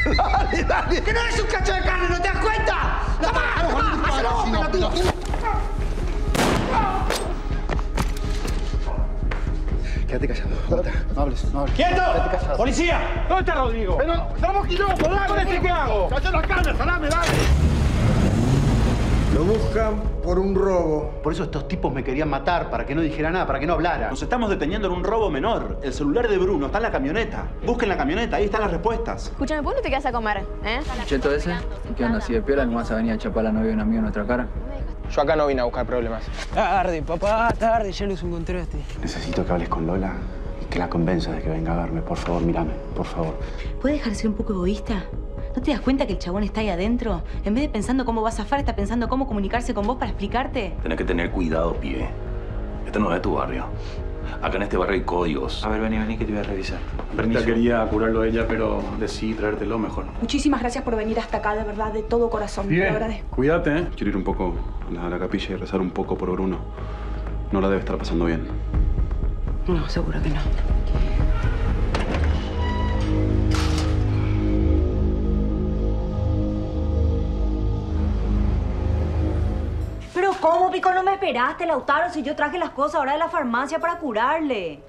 Dale, dale. ¡Que no es un cacho de carne, no te das cuenta! ¡Toma! ¡Hacelo, pelotudo! Quédate callado. No hables, no hables. ¡Quieto! Quédate callado. ¡Policía! ¿Dónde está Rodrigo? Pero, estamos quilombo, dale. ¿Qué hago? ¡Calla la carne, salame, dale! Lo buscan por un robo. Por eso estos tipos me querían matar, para que no dijera nada, para que no hablara. Nos estamos deteniendo en un robo menor. El celular de Bruno está en la camioneta. Busquen la camioneta, ahí están las respuestas. Escúchame, ¿por qué no te quedas a comer? Cheto ese, ¿qué onda así de piola? ¿No vas a venir a chapar a la novia de un amigo en nuestra cara? Yo acá no vine a buscar problemas. Tarde, papá, tarde, ya los encontraste. Necesito que hables con Lola y que la convenzas de que venga a verme. Por favor, mírame, por favor. ¿Puedes dejar de ser un poco egoísta? ¿No te das cuenta que el chabón está ahí adentro? En vez de pensando cómo va a zafar, está pensando cómo comunicarse con vos para explicarte. Tenés que tener cuidado, pibe. Este no es tu barrio. Acá en este barrio hay códigos. A ver, vení, que te voy a revisar. Berta quería curarlo a ella, pero decidí traértelo mejor. Muchísimas gracias por venir hasta acá, de verdad, de todo corazón. Te lo agradezco. Cuídate, ¿eh? Quiero ir un poco a la capilla y rezar un poco por Bruno. No la debe estar pasando bien. No, seguro que no. Pero ¿cómo, Pico, no me esperaste, Lautaro? Si yo traje las cosas ahora de la farmacia para curarle.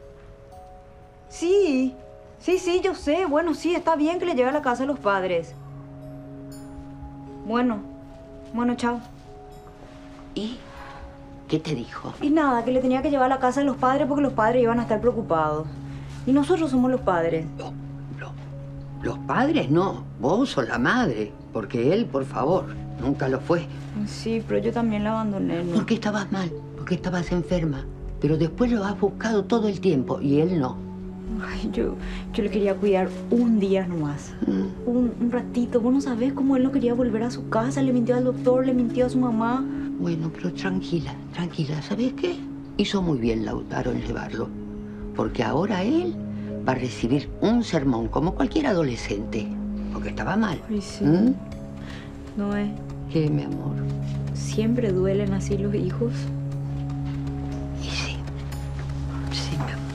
Sí, yo sé. Bueno, sí, está bien que le lleve a la casa de los padres. Bueno, chao. ¿Y qué te dijo? Y nada, que le tenía que llevar a la casa de los padres porque los padres iban a estar preocupados. Y nosotros somos los padres. Los padres no, vos sos la madre. Porque él, por favor, nunca lo fue. Sí, pero yo también la abandoné, ¿no? Porque estabas mal, porque estabas enferma. Pero después lo has buscado todo el tiempo y él no. Ay, yo le quería cuidar un día nomás. Un ratito. Vos no sabés cómo él no quería volver a su casa. Le mintió al doctor, le mintió a su mamá. Bueno, pero tranquila. ¿Sabés qué? Hizo muy bien Lautaro en llevarlo. Porque ahora él va a recibir un sermón como cualquier adolescente. Porque estaba mal. Ay, sí. No es. ¿Qué, mi amor? ¿Siempre duelen así los hijos? Y sí. Sí, mi amor.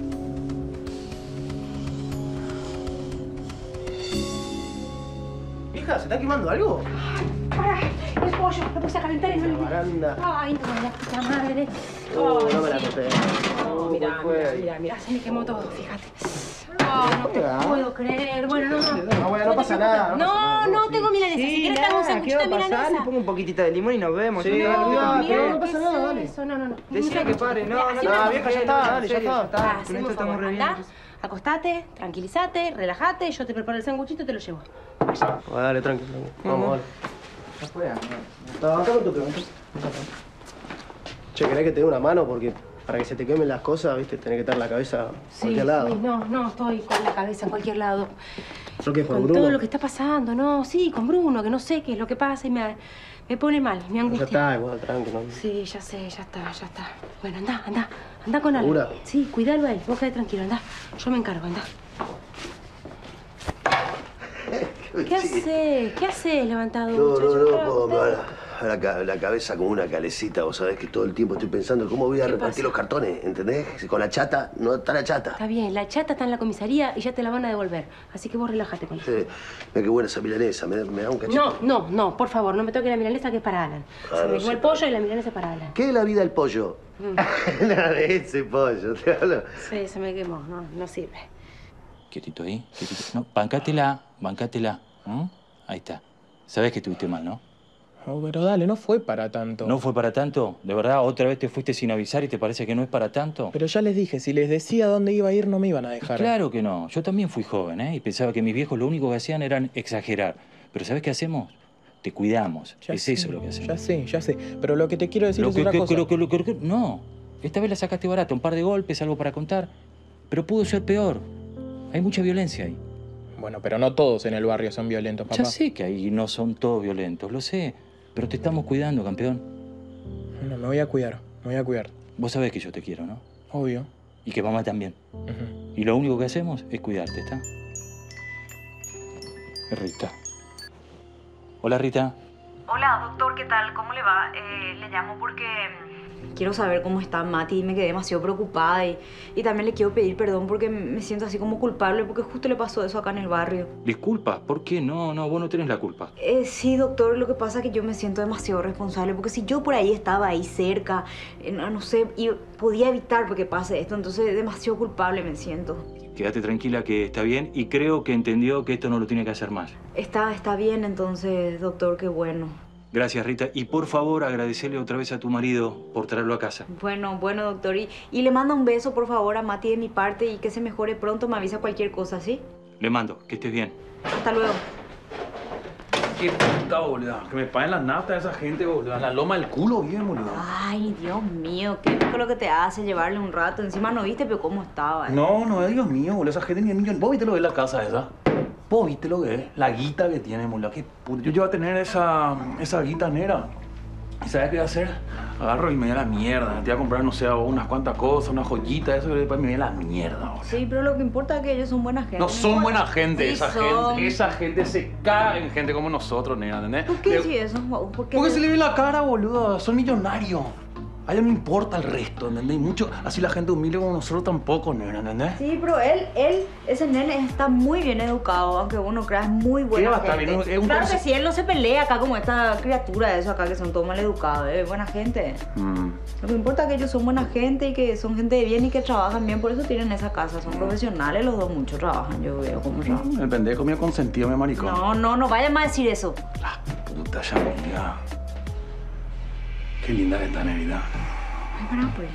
Hija, ¿se está quemando algo? El pollo, lo puse a calentar y no le... Baranda. Ay, no, la puta madre. No me la conté. Mira, se me quemó todo, fíjate. Ay, no te puedo creer. Bueno, No pasa nada. No tengo milanesa. Si quieres te hago un sanguchito de milanesa. Le pongo un poquitito de limón y nos vemos. Sí, no pasa nada, dale. Eso, no. Decía que pare, no, vieja, ya está, dale, ya está. Con esto estamos re bien. Acostate, tranquilízate, relájate. Yo te preparo el sanguchito y te lo llevo. Dale, tranquilo. Vamos, dale. Acá con tu pregunta. Che, ¿querés que te dé una mano? Porque para que se te quemen las cosas, viste, tenés que estar la cabeza a cualquier lado. Sí, no, estoy con la cabeza en cualquier lado. ¿Por qué? ¿Por Con Bruno? todo lo que está pasando, no, sí, con Bruno, que no sé qué es lo que pasa y me pone mal, me angustia. Ya está, igual, tranquilo. Sí, ya sé, ya está. Bueno, anda con algo. ¿Segura? Sí, cuídalo a él, vos quedate tranquilo, anda. Yo me encargo, anda. ¿Qué haces levantado, muchacho? No, me va la cabeza como una calecita. Vos sabés que todo el tiempo estoy pensando cómo voy a repartir los cartones, ¿entendés? Si con la chata, no está la chata. Está bien, la chata está en la comisaría y ya te la van a devolver. Así que vos relájate con eso. Sí, mira qué buena esa milanesa, me da un cachito. No, por favor, no me toque la milanesa que es para Alan. Se me quemó el pollo y la milanesa es para Alan. ¿Qué es la vida del pollo? Nada de ese pollo, te hablo. Sí, se me quemó, no sirve. Quietito ahí, quietito. No, bancátela. Ahí está. Sabés que estuviste mal, ¿no? No, pero dale, no fue para tanto. ¿No fue para tanto? ¿De verdad otra vez te fuiste sin avisar y te parece que no es para tanto? Pero ya les dije, si les decía dónde iba a ir, no me iban a dejar. Claro que no. Yo también fui joven, ¿eh? Y pensaba que mis viejos lo único que hacían eran exagerar. Pero ¿sabés qué hacemos? Te cuidamos. Eso lo que hacemos. Ya sé. Pero lo que te quiero decir es otra cosa. No. Esta vez la sacaste barata. Un par de golpes, algo para contar. Pero pudo ser peor. Hay mucha violencia ahí. Bueno, pero no todos en el barrio son violentos, papá. Ya sé que ahí no son todos violentos, lo sé. Pero te estamos cuidando, campeón. No, me voy a cuidar. Vos sabés que yo te quiero, ¿no? Obvio. Y que mamá también. Y lo único que hacemos es cuidarte, ¿está? Rita. Hola, Rita. Hola, doctor, ¿qué tal? ¿Cómo le va? Le llamo porque quiero saber cómo está Mati y me quedé demasiado preocupada y también le quiero pedir perdón porque me siento así como culpable porque justo le pasó eso acá en el barrio. ¿Disculpa? ¿Por qué? No, vos no tenés la culpa. Sí, doctor, lo que pasa es que yo me siento demasiado responsable porque si yo por ahí estaba ahí cerca, no sé, y podía evitar que pase esto, entonces demasiado culpable me siento. Quédate tranquila que está bien y creo que entendió que esto no lo tiene que hacer más. Está bien entonces, doctor, qué bueno. Gracias, Rita. Y por favor, agradecerle otra vez a tu marido por traerlo a casa. Bueno, doctor. Y le manda un beso, por favor, a Mati de mi parte y que se mejore pronto. Me avisa cualquier cosa, ¿sí? Le mando. Que estés bien. Hasta luego. Qué puta, boludo. Que me paguen las naftas esa gente, boludo. La loma del culo bien, boludo. Ay, Dios mío. Qué loco lo que te hace llevarle un rato. Encima no viste, pero cómo estaba. No, Dios mío, boludo. Esa gente ni el millón. ¿Vos viste lo que es la casa esa? ¿Vos viste lo que es? La guita que tiene, boludo. Qué puta. Yo iba a tener esa guita negra. ¿Y sabes qué voy a hacer? Agarro y me voy a la mierda. Te voy a comprar, no sé, unas cuantas cosas, una joyita, eso, y después me voy a la mierda, boludo. Sí, pero lo que importa es que ellos son buena gente. No son buena gente, sí, esa son. gente. Esa gente se caga en gente como nosotros, nena, ¿entendés? ¿Por qué sí eso? Porque se le ve la cara, boludo. Son millonarios. A ellos no importa el resto, ¿entendés? Y mucho, así la gente humilde como nosotros tampoco, nena, ¿entendés? Sí, pero ese nene está muy bien educado, aunque uno crea, es muy buena gente. Bien, es un claro que sí, él no se pelea acá como esta criatura de eso acá, que son todos mal educados, es buena gente. Lo que importa es que ellos son buena gente y que son gente de bien y que trabajan bien, por eso tienen esa casa, son profesionales, los dos mucho trabajan, yo veo cómo trabajan. El pendejo mío consentido, mi maricón. No vayan más a decir eso. La puta Yamila. Qué linda que está, Nerida. Ay, para pues.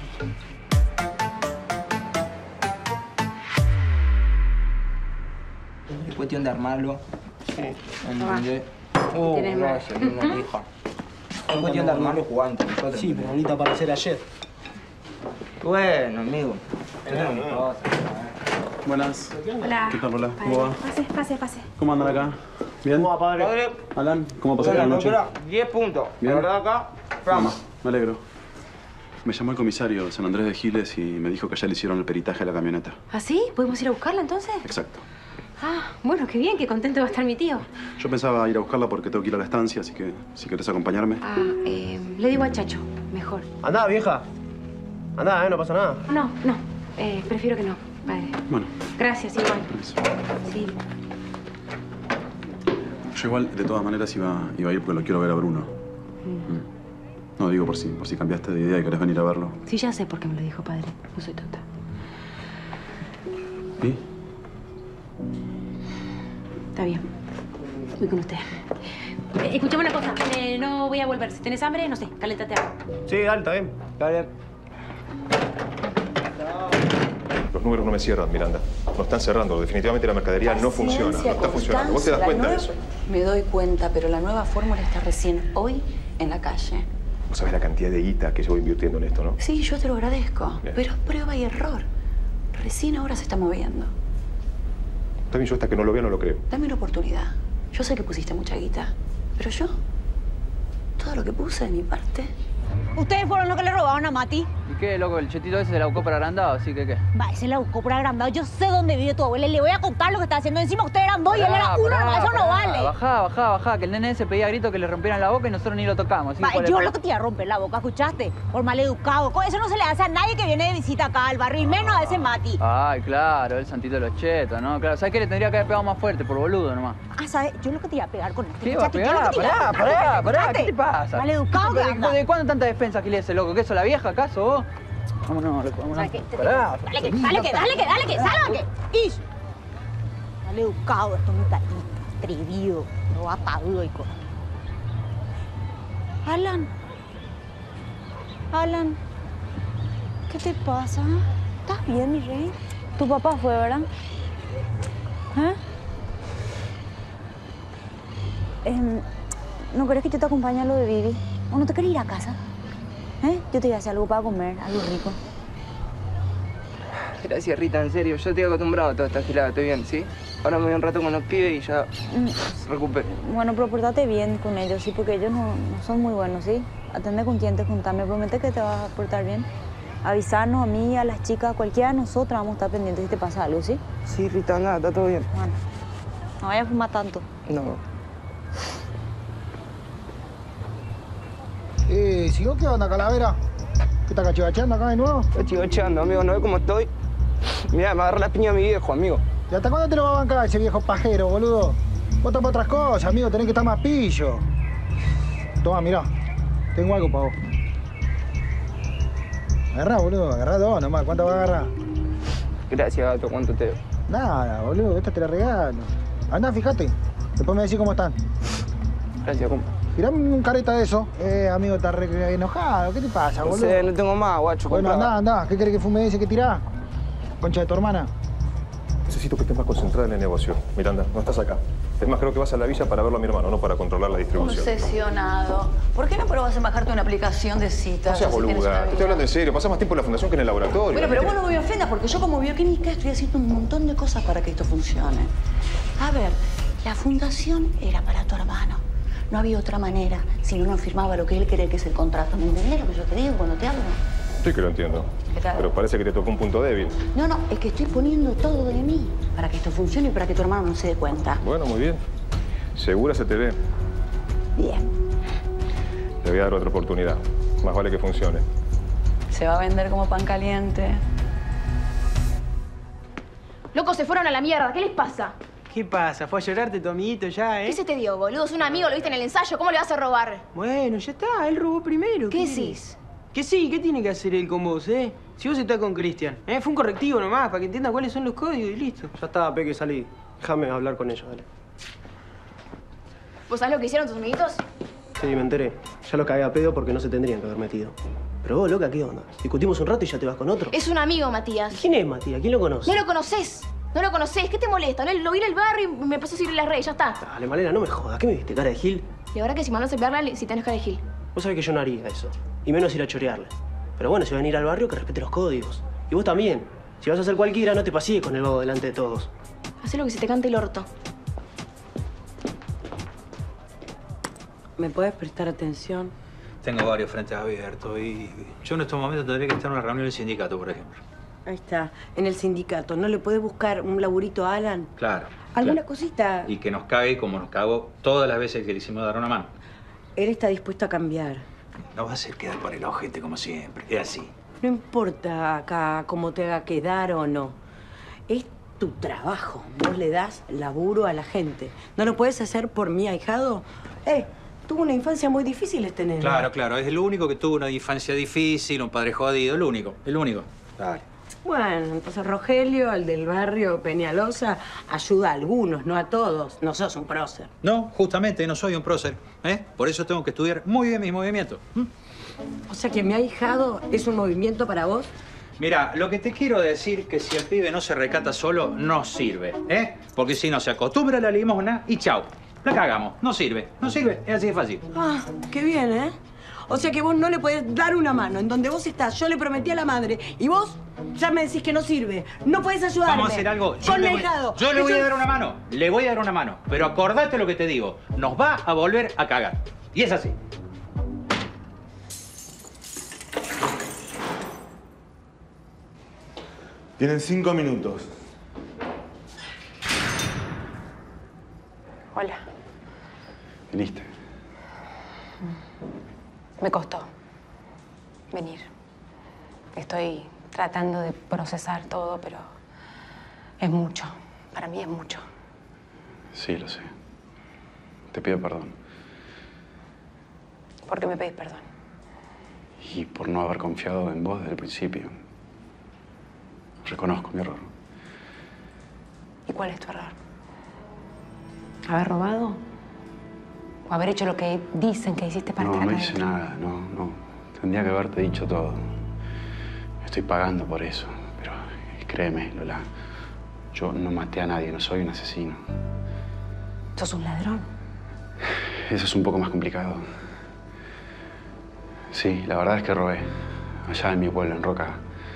Es cuestión de armarlo. Sí. ¿Entendés? Tienes más. Gracias, linda hija. Es cuestión de armarlo jugando. Sí, pero ahorita para hacer ayer. Bueno, amigo. Yo tengo mis cosas. Buenas. Hola. ¿Qué tal, Lola? ¿Cómo va? Pase. ¿Cómo andan acá? ¿Bien? ¿Cómo va, padre? Alan, ¿cómo pasaste la noche? 10 puntos. Bien. La verdad acá, Mamá, me alegro. Me llamó el comisario de San Andrés de Giles y me dijo que ya le hicieron el peritaje a la camioneta. ¿Ah, sí? ¿Podemos ir a buscarla entonces? Exacto. Ah, bueno, qué bien, qué contento va a estar mi tío. Yo pensaba ir a buscarla porque tengo que ir a la estancia, así que si querés acompañarme. Ah, le digo a Chacho, mejor. Andá, vieja. Andá, no pasa nada. No, prefiero que no, padre. Bueno. Gracias, igual. Sí. Yo igual, de todas maneras, iba a ir porque lo quiero ver a Bruno. No, digo por si cambiaste de idea y querés venir a verlo. Sí, ya sé por qué me lo dijo, padre. No soy tonta. ¿Y? Está bien. Voy con usted. Escuchame una cosa. No voy a volver. Si tenés hambre, no sé, caléntate algo. Sí, dale, está bien. Dale. Los números no me cierran, Miranda. No están cerrando. Definitivamente la mercadería no funciona. No está funcionando. ¿Vos te das cuenta de eso? Me doy cuenta, pero la nueva fórmula está recién hoy en la calle. No sabes la cantidad de guita que llevo invirtiendo en esto, ¿no? Sí, yo te lo agradezco, Bien. pero es prueba y error. Recién ahora se está moviendo. También yo hasta que no lo vea no lo creo. Dame una oportunidad. Yo sé que pusiste mucha guita, pero yo, todo lo que puse de mi parte... ¿Ustedes fueron los que le robaron a Mati? ¿Y qué, loco? El chetito ese se la buscó para agrandado, así que ¿qué? Va, se la buscó por agrandado. Yo sé dónde vive tu abuela. Le voy a contar lo que está haciendo. Encima ustedes eran dos y él era uno. No, eso no vale. Bajá, que el nene ese pedía a grito que le rompieran la boca y nosotros ni lo tocamos. Va, yo lo que te iba a romper la boca, ¿escuchaste? Por maleducado. Eso no se le hace a nadie que viene de visita acá al barrio, y menos a ese Mati. Ay, claro, el santito de los chetos, ¿no? Claro, ¿sabes qué? Le tendría que haber pegado más fuerte, por boludo nomás. Ah, ¿sabes? Yo lo que te iba a pegar con este. ¿Qué va a pegar? Pará, ¿qué te pasa? Maleducado que anda. ¿De cuándo tanta defensa que le hace, loco? ¿Qué eso, la vieja, acaso vos? Vámonos, loco, vámonos. Pará. Dale que salga que... ¡Ish! Maleducado, esto es mi tatita. Atrevido, robatabudo y cosas. Alan, ¿qué te pasa? ¿Estás bien, mi rey? Tu papá fue, ¿verdad? ¿No querés que yo te acompañe a lo de Vivi? ¿O no te querés ir a casa? Yo te voy a hacer algo para comer, algo rico. Gracias, Rita, en serio. Yo estoy acostumbrado a toda esta gilada, estoy bien, ¿sí? Ahora me voy un rato con los pibes y ya se recupero. Bueno, pero portate bien con ellos, ¿sí? Porque ellos no son muy buenos, ¿sí? Atende con quién te juntás. Me prometes que te vas a portar bien. Avisarnos a mí, a las chicas, a cualquiera de nosotras vamos a estar pendientes si te pasa algo, ¿sí? Sí, Rita, nada, está todo bien. Bueno, no vayas a fumar tanto. No. ¿Si no qué onda, Calavera? ¿Qué estás cachivacheando acá de nuevo? Cachivacheando, amigo, ¿no ves cómo estoy? Mirá, me agarra la piña a mi viejo, amigo. ¿Y hasta cuándo te lo va a bancar ese viejo pajero, boludo? Vos estás para otras cosas, amigo, tenés que estar más pillo. Toma, mirá. Tengo algo para vos. Agarrá, boludo, agarrá dos nomás. ¿Cuánto va a agarrar? Gracias, gato, ¿cuánto te doy? Nada, boludo, esta te la regalo. Andá, fíjate. Después me decís cómo están. Gracias, compa. Tirame un careta de eso. Amigo, estás re enojado. ¿Qué te pasa, boludo? No sé, no tengo más, guacho. Bueno, comprá. andá. ¿Qué querés que fume ese que tirás? Concha de tu hermana. Necesito que estés más concentrada en el negocio. Miranda, no estás acá. Es más, creo que vas a la villa para verlo a mi hermano, no para controlar la distribución. Obsesionado. ¿Por qué no probas en bajarte una aplicación de citas? No seas Así tienes una boluda. Te vida. estoy hablando en serio. Pasás más tiempo en la fundación que en el laboratorio. Bueno, pero vos no me ofendas porque yo como bioquímica estoy haciendo un montón de cosas para que esto funcione. A ver, la fundación era para tu hermano. No había otra manera si no firmaba lo que él quería, que es el contrato. ¿Me entendés lo que yo te digo cuando te hablo? Sí que lo entiendo. ¿Qué tal? Pero parece que te tocó un punto débil. No, es que estoy poniendo todo de mí para que esto funcione y para que tu hermano no se dé cuenta. Bueno, muy bien. Segura se te ve. Bien. Le voy a dar otra oportunidad. Más vale que funcione. Se va a vender como pan caliente. Locos, se fueron a la mierda. ¿Qué les pasa? ¿Qué pasa? ¿Fue a llorarte tu amiguito ya, ¿Qué se te dio, boludo? Es un amigo, lo viste en el ensayo. ¿Cómo le vas a robar? Bueno, ya está. Él robó primero. ¿Qué decís? decís? Que sí, ¿qué tiene que hacer él con vos, Si vos estás con Cristian. Fue un correctivo nomás, para que entienda cuáles son los códigos y listo. Ya está, Peque, salí. Déjame hablar con ellos, dale. ¿Vos sabés lo que hicieron tus amiguitos? Sí, me enteré. Ya lo cagué a pedo porque no se tendrían que haber metido. Pero vos, loca, ¿qué onda? Discutimos un rato y ya te vas con otro. Es un amigo, Matías. ¿Quién es Matías? ¿Quién lo conoce? No lo conoces. No lo conoces. ¿Qué te molesta? ¿No? Lo vi en el barrio y me empezó a seguir en las redes. Ya está. Dale, Malena, no me jodas. ¿Qué me viste, cara de Gil? Y ahora que si mandas a verla, si tenés cara de Gil. Vos sabés que yo no haría eso. Y menos ir a chorearle. Pero bueno, si van a ir al barrio, que respete los códigos. Y vos también. Si vas a hacer cualquiera, no te pasees con el bobo delante de todos. Hacé lo que se te cante el orto. ¿Me puedes prestar atención? Tengo varios frentes abiertos y yo en estos momentos tendría que estar en una reunión del sindicato, por ejemplo. Ahí está, en el sindicato. ¿No le podés buscar un laburito a Alan? Claro. ¿Alguna claro. cosita? Y que nos cague como nos cagó todas las veces que le hicimos dar una mano. Él está dispuesto a cambiar. No va a hacer quedar por el ojete como siempre. Es así. No importa acá cómo te haga quedar o no. Es tu trabajo. Vos le das laburo a la gente. ¿No lo puedes hacer por mi ahijado? Tuvo una infancia muy difícil este nene. Claro. Es el único que tuvo una infancia difícil, un padre jodido. El único. Dale. Bueno, entonces Rogelio, el del barrio Peñalosa, ayuda a algunos, no a todos. No sos un prócer. No, justamente no soy un prócer. Por eso tengo que estudiar muy bien mis movimientos. O sea que mi ahijado es un movimiento para vos. Mira, lo que te quiero decir que si el pibe no se recata solo, no sirve, Porque si no se acostumbra a la limosna y chau. La cagamos. No sirve. Es así de fácil. Ah, qué bien, O sea que vos no le podés dar una mano. En donde vos estás, yo le prometí a la madre. Y vos ya me decís que no sirve. No podés ayudarme. Vamos a hacer algo. Con mi ahijado. Yo le voy a dar una mano. Le voy a dar una mano. Pero acordate lo que te digo. Nos va a volver a cagar. Y es así. Tienen 5 minutos. Hola. ¿Viniste? Me costó venir. Estoy tratando de procesar todo, pero es mucho. Para mí es mucho. Sí, lo sé. Te pido perdón. ¿Por qué me pedís perdón? Y por no haber confiado en vos desde el principio. Reconozco mi error. ¿Y cuál es tu error? ¿Haber robado? ¿O haber hecho lo que dicen que hiciste para No hice nada, no. Tendría que haberte dicho todo. Estoy pagando por eso. Pero créeme, Lola, yo no maté a nadie, no soy un asesino. ¿Sos un ladrón? Eso es un poco más complicado. Sí, la verdad es que robé. Allá en mi pueblo, en Roca.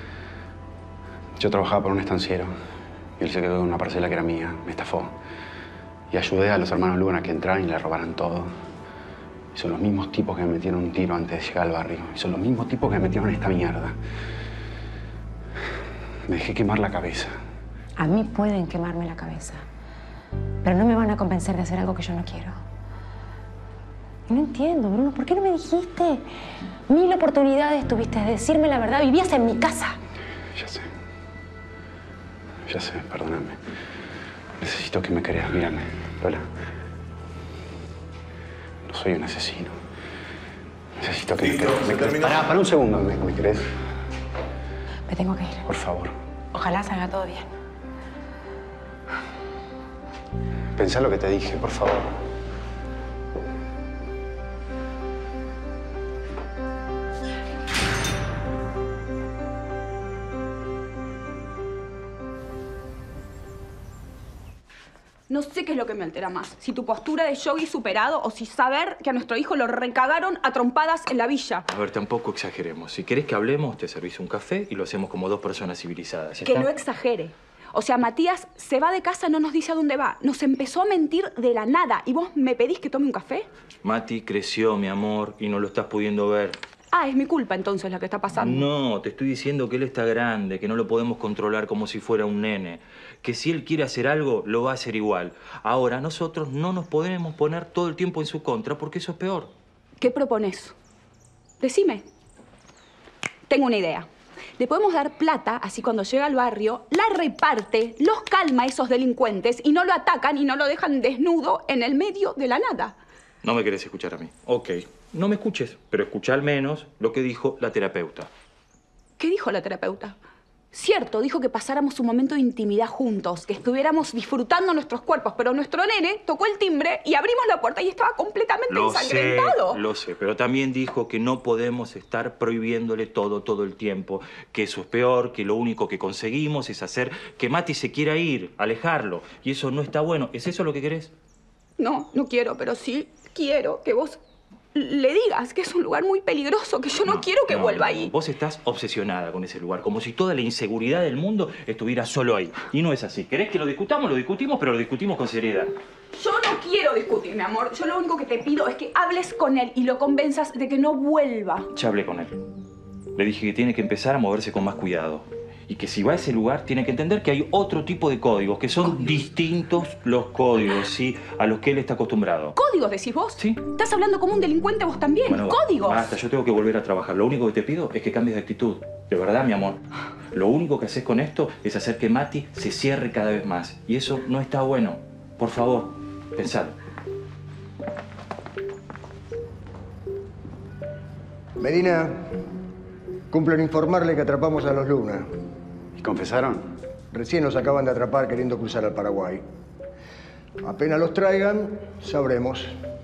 Yo trabajaba por un estanciero. Y él se quedó con una parcela que era mía. Me estafó. Y ayudé a los hermanos Luna a que entraran y le robaran todo. Y son los mismos tipos que me metieron un tiro antes de llegar al barrio. Y son los mismos tipos que me metieron en esta mierda. Me dejé quemar la cabeza. A mí pueden quemarme la cabeza. Pero no me van a convencer de hacer algo que yo no quiero. No entiendo, Bruno. ¿Por qué no me dijiste? 1000 oportunidades tuviste de decirme la verdad. Vivías en mi casa. Ya sé. Ya sé, perdóname. Necesito que me creas. Mírame, Lola. No soy un asesino. Necesito que me creas. Para un segundo, ¿me crees? Me tengo que ir. Por favor. Ojalá salga todo bien. Pensá lo que te dije, por favor. No sé qué es lo que me altera más. Si tu postura de yogi superado o si saber que a nuestro hijo lo recagaron a trompadas en la villa. A ver, tampoco exageremos. Si querés que hablemos, te servís un café y lo hacemos como dos personas civilizadas. Que no exagere. O sea, Matías se va de casa, no nos dice a dónde va. Nos empezó a mentir de la nada. ¿Y vos me pedís que tome un café? Mati creció, mi amor, y no lo estás pudiendo ver. Ah, es mi culpa entonces la que está pasando. No, te estoy diciendo que él está grande, que no lo podemos controlar como si fuera un nene. Que si él quiere hacer algo, lo va a hacer igual. Ahora, nosotros no nos podemos poner todo el tiempo en su contra porque eso es peor. ¿Qué propones? Decime. Tengo una idea. Le podemos dar plata, así cuando llega al barrio, la reparte, los calma a esos delincuentes y no lo atacan y no lo dejan desnudo en el medio de la nada. No me querés escuchar a mí. Ok, no me escuches, pero escucha al menos lo que dijo la terapeuta. ¿Qué dijo la terapeuta? Cierto, dijo que pasáramos un momento de intimidad juntos, que estuviéramos disfrutando nuestros cuerpos, pero nuestro nene tocó el timbre y abrimos la puerta y estaba completamente ensangrentado. Lo sé, pero también dijo que no podemos estar prohibiéndole todo el tiempo, que eso es peor, que lo único que conseguimos es hacer que Mati se quiera ir, alejarlo, y eso no está bueno. ¿Es eso lo que querés? No, no quiero, pero sí quiero que vos le digas que es un lugar muy peligroso, que yo no quiero que vuelva ahí. Vos estás obsesionada con ese lugar, como si toda la inseguridad del mundo estuviera solo ahí. Y no es así. ¿Querés que lo discutamos? Lo discutimos, pero lo discutimos con seriedad. Yo no quiero discutir, mi amor. Yo lo único que te pido es que hables con él y lo convenzas de que no vuelva. Ya hablé con él. Le dije que tiene que empezar a moverse con más cuidado. Y que si va a ese lugar, tiene que entender que hay otro tipo de códigos, que son distintos los códigos, ¿sí? A los que él está acostumbrado. ¿Códigos decís vos? Sí. Estás hablando como un delincuente vos también. Bueno, ¡Códigos! Basta, yo tengo que volver a trabajar. Lo único que te pido es que cambies de actitud. De verdad, mi amor. Lo único que haces con esto es hacer que Mati se cierre cada vez más. Y eso no está bueno. Por favor, pensalo. Medina, cumplo en informarle que atrapamos a los Luna. ¿Y confesaron? Recién nos acaban de atrapar queriendo cruzar al Paraguay. Apenas los traigan, sabremos.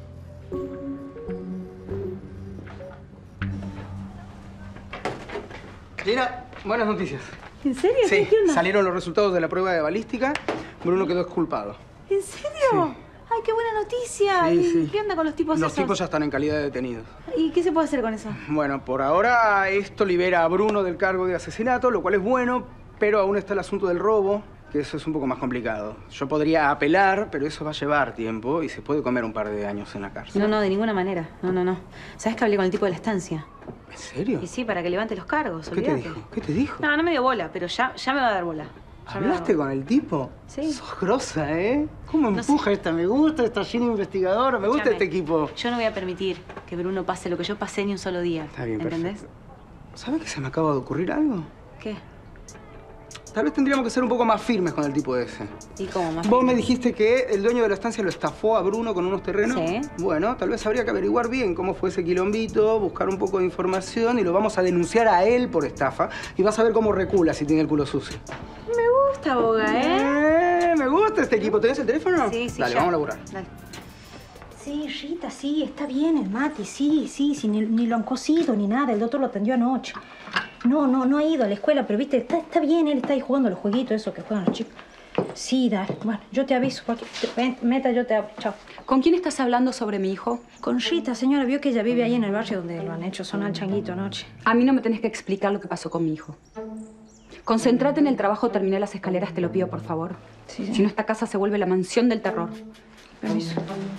Gina, buenas noticias. ¿En serio? Sí, ¿Qué onda? salieron los resultados de la prueba de balística. Bruno quedó exculpado. ¿En serio? Ay, qué buena noticia. Sí, ¿Y sí. qué onda con los tipos Los esos? tipos ya están en calidad de detenidos. ¿Y qué se puede hacer con eso? Bueno, por ahora esto libera a Bruno del cargo de asesinato, lo cual es bueno, pero aún está el asunto del robo, que eso es un poco más complicado. Yo podría apelar, pero eso va a llevar tiempo y se puede comer un par de años en la cárcel. No, de ninguna manera. No. ¿Sabes que hablé con el tipo de la estancia? ¿En serio? Y sí, para que levante los cargos, ¿Qué te olvídate. dijo? ¿Qué te dijo? No me dio bola, pero ya me va a dar bola. Ya me va a dar ¿Hablaste con el tipo? Sí. Sos grosa, ¿eh? ¿Cómo empuja esta? Me gusta esta Gina investigadora, me gusta Escúchame, este equipo. Yo no voy a permitir que Bruno pase lo que yo pasé ni un solo día. Está bien, ¿entendés? perfecto. ¿Sabes que se me acaba de ocurrir algo? ¿Qué? Tal vez tendríamos que ser un poco más firmes con el tipo ese. ¿Y cómo más? Vos me dijiste que el dueño de la estancia lo estafó a Bruno con unos terrenos. Sí. Bueno, tal vez habría que averiguar bien cómo fue ese quilombito, buscar un poco de información y lo vamos a denunciar a él por estafa. Y vas a ver cómo recula si tiene el culo sucio. Me gusta, Boga, Me gusta este equipo. ¿Tenés el teléfono? Sí, Dale, ya. vamos a laburar. Dale. Sí, Rita, sí, está bien el Mati, sí, ni lo han cosido ni nada, el doctor lo atendió anoche. No ha ido a la escuela, pero viste, está bien, él está ahí jugando los jueguitos, esos que juegan los chicos. Sí, dale, bueno, yo te aviso, meta, yo te hablo, chao. ¿Con quién estás hablando sobre mi hijo? Con Rita, señora, vio que ella vive ahí en el barrio donde lo han hecho sonar el changuito anoche. A mí no me tenés que explicar lo que pasó con mi hijo. Concéntrate en el trabajo, terminé las escaleras, te lo pido, por favor. Sí. Si no, esta casa se vuelve la mansión del terror. Permiso.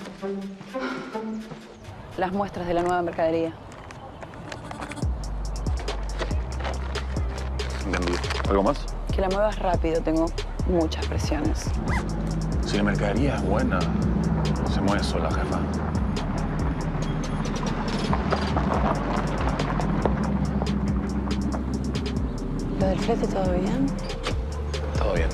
Las muestras de la nueva mercadería. Entendí. ¿Algo más? Que la muevas rápido, tengo muchas presiones. Si la mercadería es buena, se mueve sola, jefa. ¿Lo del flete todo bien? Todo bien.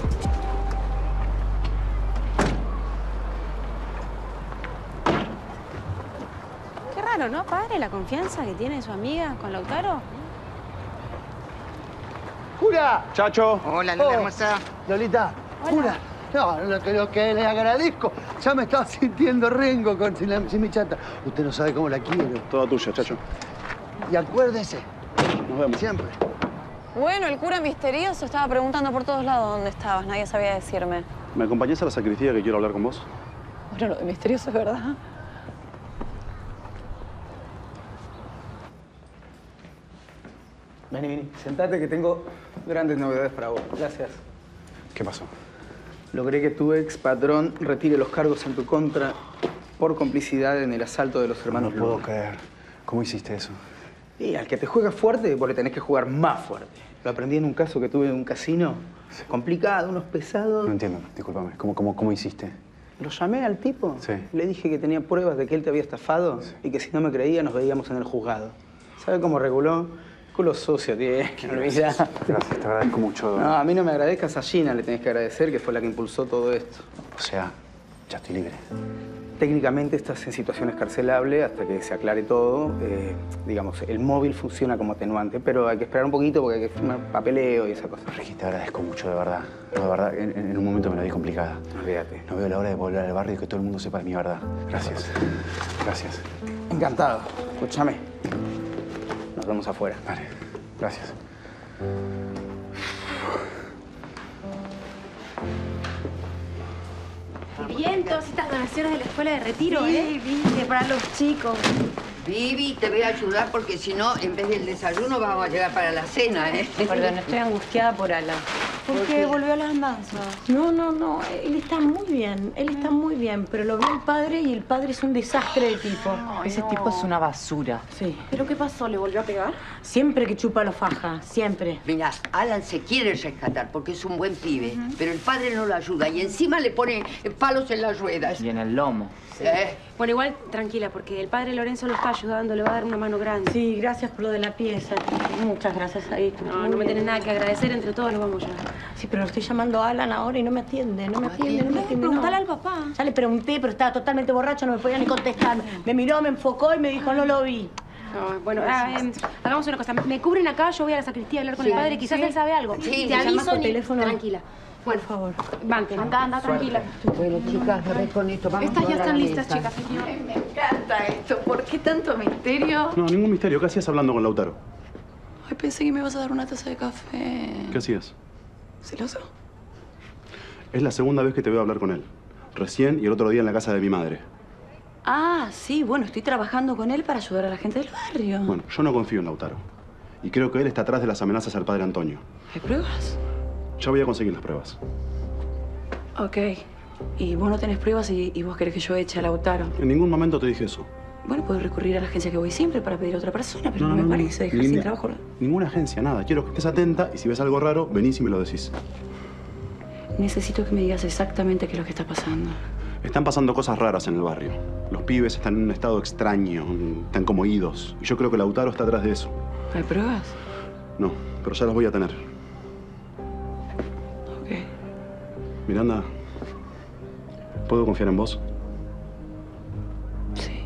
Qué raro, ¿no, padre? La confianza que tiene su amiga con Lautaro. ¡Jura! ¡Chacho! Hola, Lola hermosa. Lolita, Jura. No, lo que le agradezco. Ya me estaba sintiendo rengo sin mi chata. Usted no sabe cómo la quiero. Toda tuya, Chacho. Y acuérdese. Nos vemos. Siempre. Bueno, el cura misterioso estaba preguntando por todos lados dónde estabas. Nadie sabía decirme. ¿Me acompañás a la sacristía que quiero hablar con vos? Bueno, lo de misterioso es verdad. Vení, sentate que tengo grandes novedades para vos. Gracias. ¿Qué pasó? Logré que tu ex patrón retire los cargos en tu contra por complicidad en el asalto de los hermanos No puedo Luna. creer. ¿Cómo hiciste eso? Y al que te juega fuerte, vos le tenés que jugar más fuerte. Lo aprendí en un caso que tuve en un casino. Complicado, unos pesados. No entiendo, discúlpame. ¿Cómo hiciste? Lo llamé al tipo. Sí. Le dije que tenía pruebas de que él te había estafado y que si no me creía nos veíamos en el juzgado. ¿Sabe cómo reguló? Culo sucio tiene, que olvidar. Gracias, te agradezco mucho. No, a mí no me agradezcas, a Gina le tenés que agradecer, que fue la que impulsó todo esto. O sea, ya estoy libre. Técnicamente estás en situación escarcelable hasta que se aclare todo. Digamos, el móvil funciona como atenuante, pero hay que esperar un poquito porque hay que firmar papeleo y esa cosa. Ricky, te agradezco mucho, de verdad. No, de verdad, en un momento me la vi complicada. Olvídate. No veo la hora de volver al barrio y que todo el mundo sepa de mi verdad. Gracias. Gracias. Encantado. Escúchame. Nos vemos afuera. Vale. Gracias. Bien, todas estas donaciones de la escuela de retiro, Sí, viste, para los chicos. Vivi, te voy a ayudar porque si no, en vez del desayuno vamos a llegar para la cena, ¿eh? Perdón, estoy angustiada por Alan. ¿Por qué? ¿Volvió a las andanzas? No, él está muy bien, pero lo vio el padre y el padre es un desastre de tipo. Ese tipo es una basura. Sí. ¿Pero qué pasó? ¿Le volvió a pegar? Siempre que chupa lo faja, siempre. Mira, Alan se quiere rescatar porque es un buen pibe, pero el padre no lo ayuda y encima le pone palos en las ruedas. Y en el lomo. Bueno, igual tranquila, porque el padre Lorenzo lo está ayudando, le va a dar una mano grande. Sí, gracias por lo de la pieza. Muchas gracias ahí. No me tenés nada que agradecer, entre todos nos vamos ya. Sí, pero lo estoy llamando a Alan ahora y no me atiende, no me atiende. Preguntale al papá. Ya le pregunté, pero estaba totalmente borracho, no me podía ni contestar. Me miró, me enfocó y me dijo, no lo vi. Bueno, hagamos una cosa. Me cubren acá, yo voy a la sacristía a hablar con el padre, quizás él sabe algo. Sí, te aviso por teléfono. Tranquila. Por favor. Banquen. Anda, tranquila. Bueno, chicas, me con esto. Vamos Estas ya todas a están la listas, mesa. chicas, señor. Me encanta esto. ¿Por qué tanto misterio? No, ningún misterio. ¿Qué hacías hablando con Lautaro? Ay, pensé que me ibas a dar una taza de café. ¿Qué hacías? ¿Celoso? Es la segunda vez que te veo hablar con él. Recién y el otro día en la casa de mi madre. Ah, sí, bueno, estoy trabajando con él para ayudar a la gente del barrio. Bueno, yo no confío en Lautaro. Y creo que él está atrás de las amenazas al padre Antonio. ¿Hay pruebas? Ya voy a conseguir las pruebas. Ok. Y vos no tenés pruebas y vos querés que yo eche a Lautaro. En ningún momento te dije eso. Bueno, puedo recurrir a la agencia que voy siempre para pedir a otra persona, pero no me parece dejar sin trabajo. Ninguna agencia, nada. Quiero que estés atenta y si ves algo raro, venís y me lo decís. Necesito que me digas exactamente qué es lo que está pasando. Están pasando cosas raras en el barrio. Los pibes están en un estado extraño, están como idos. Y yo creo que Lautaro está atrás de eso. ¿Hay pruebas? No, pero ya las voy a tener. Ok. Miranda, ¿puedo confiar en vos? Sí.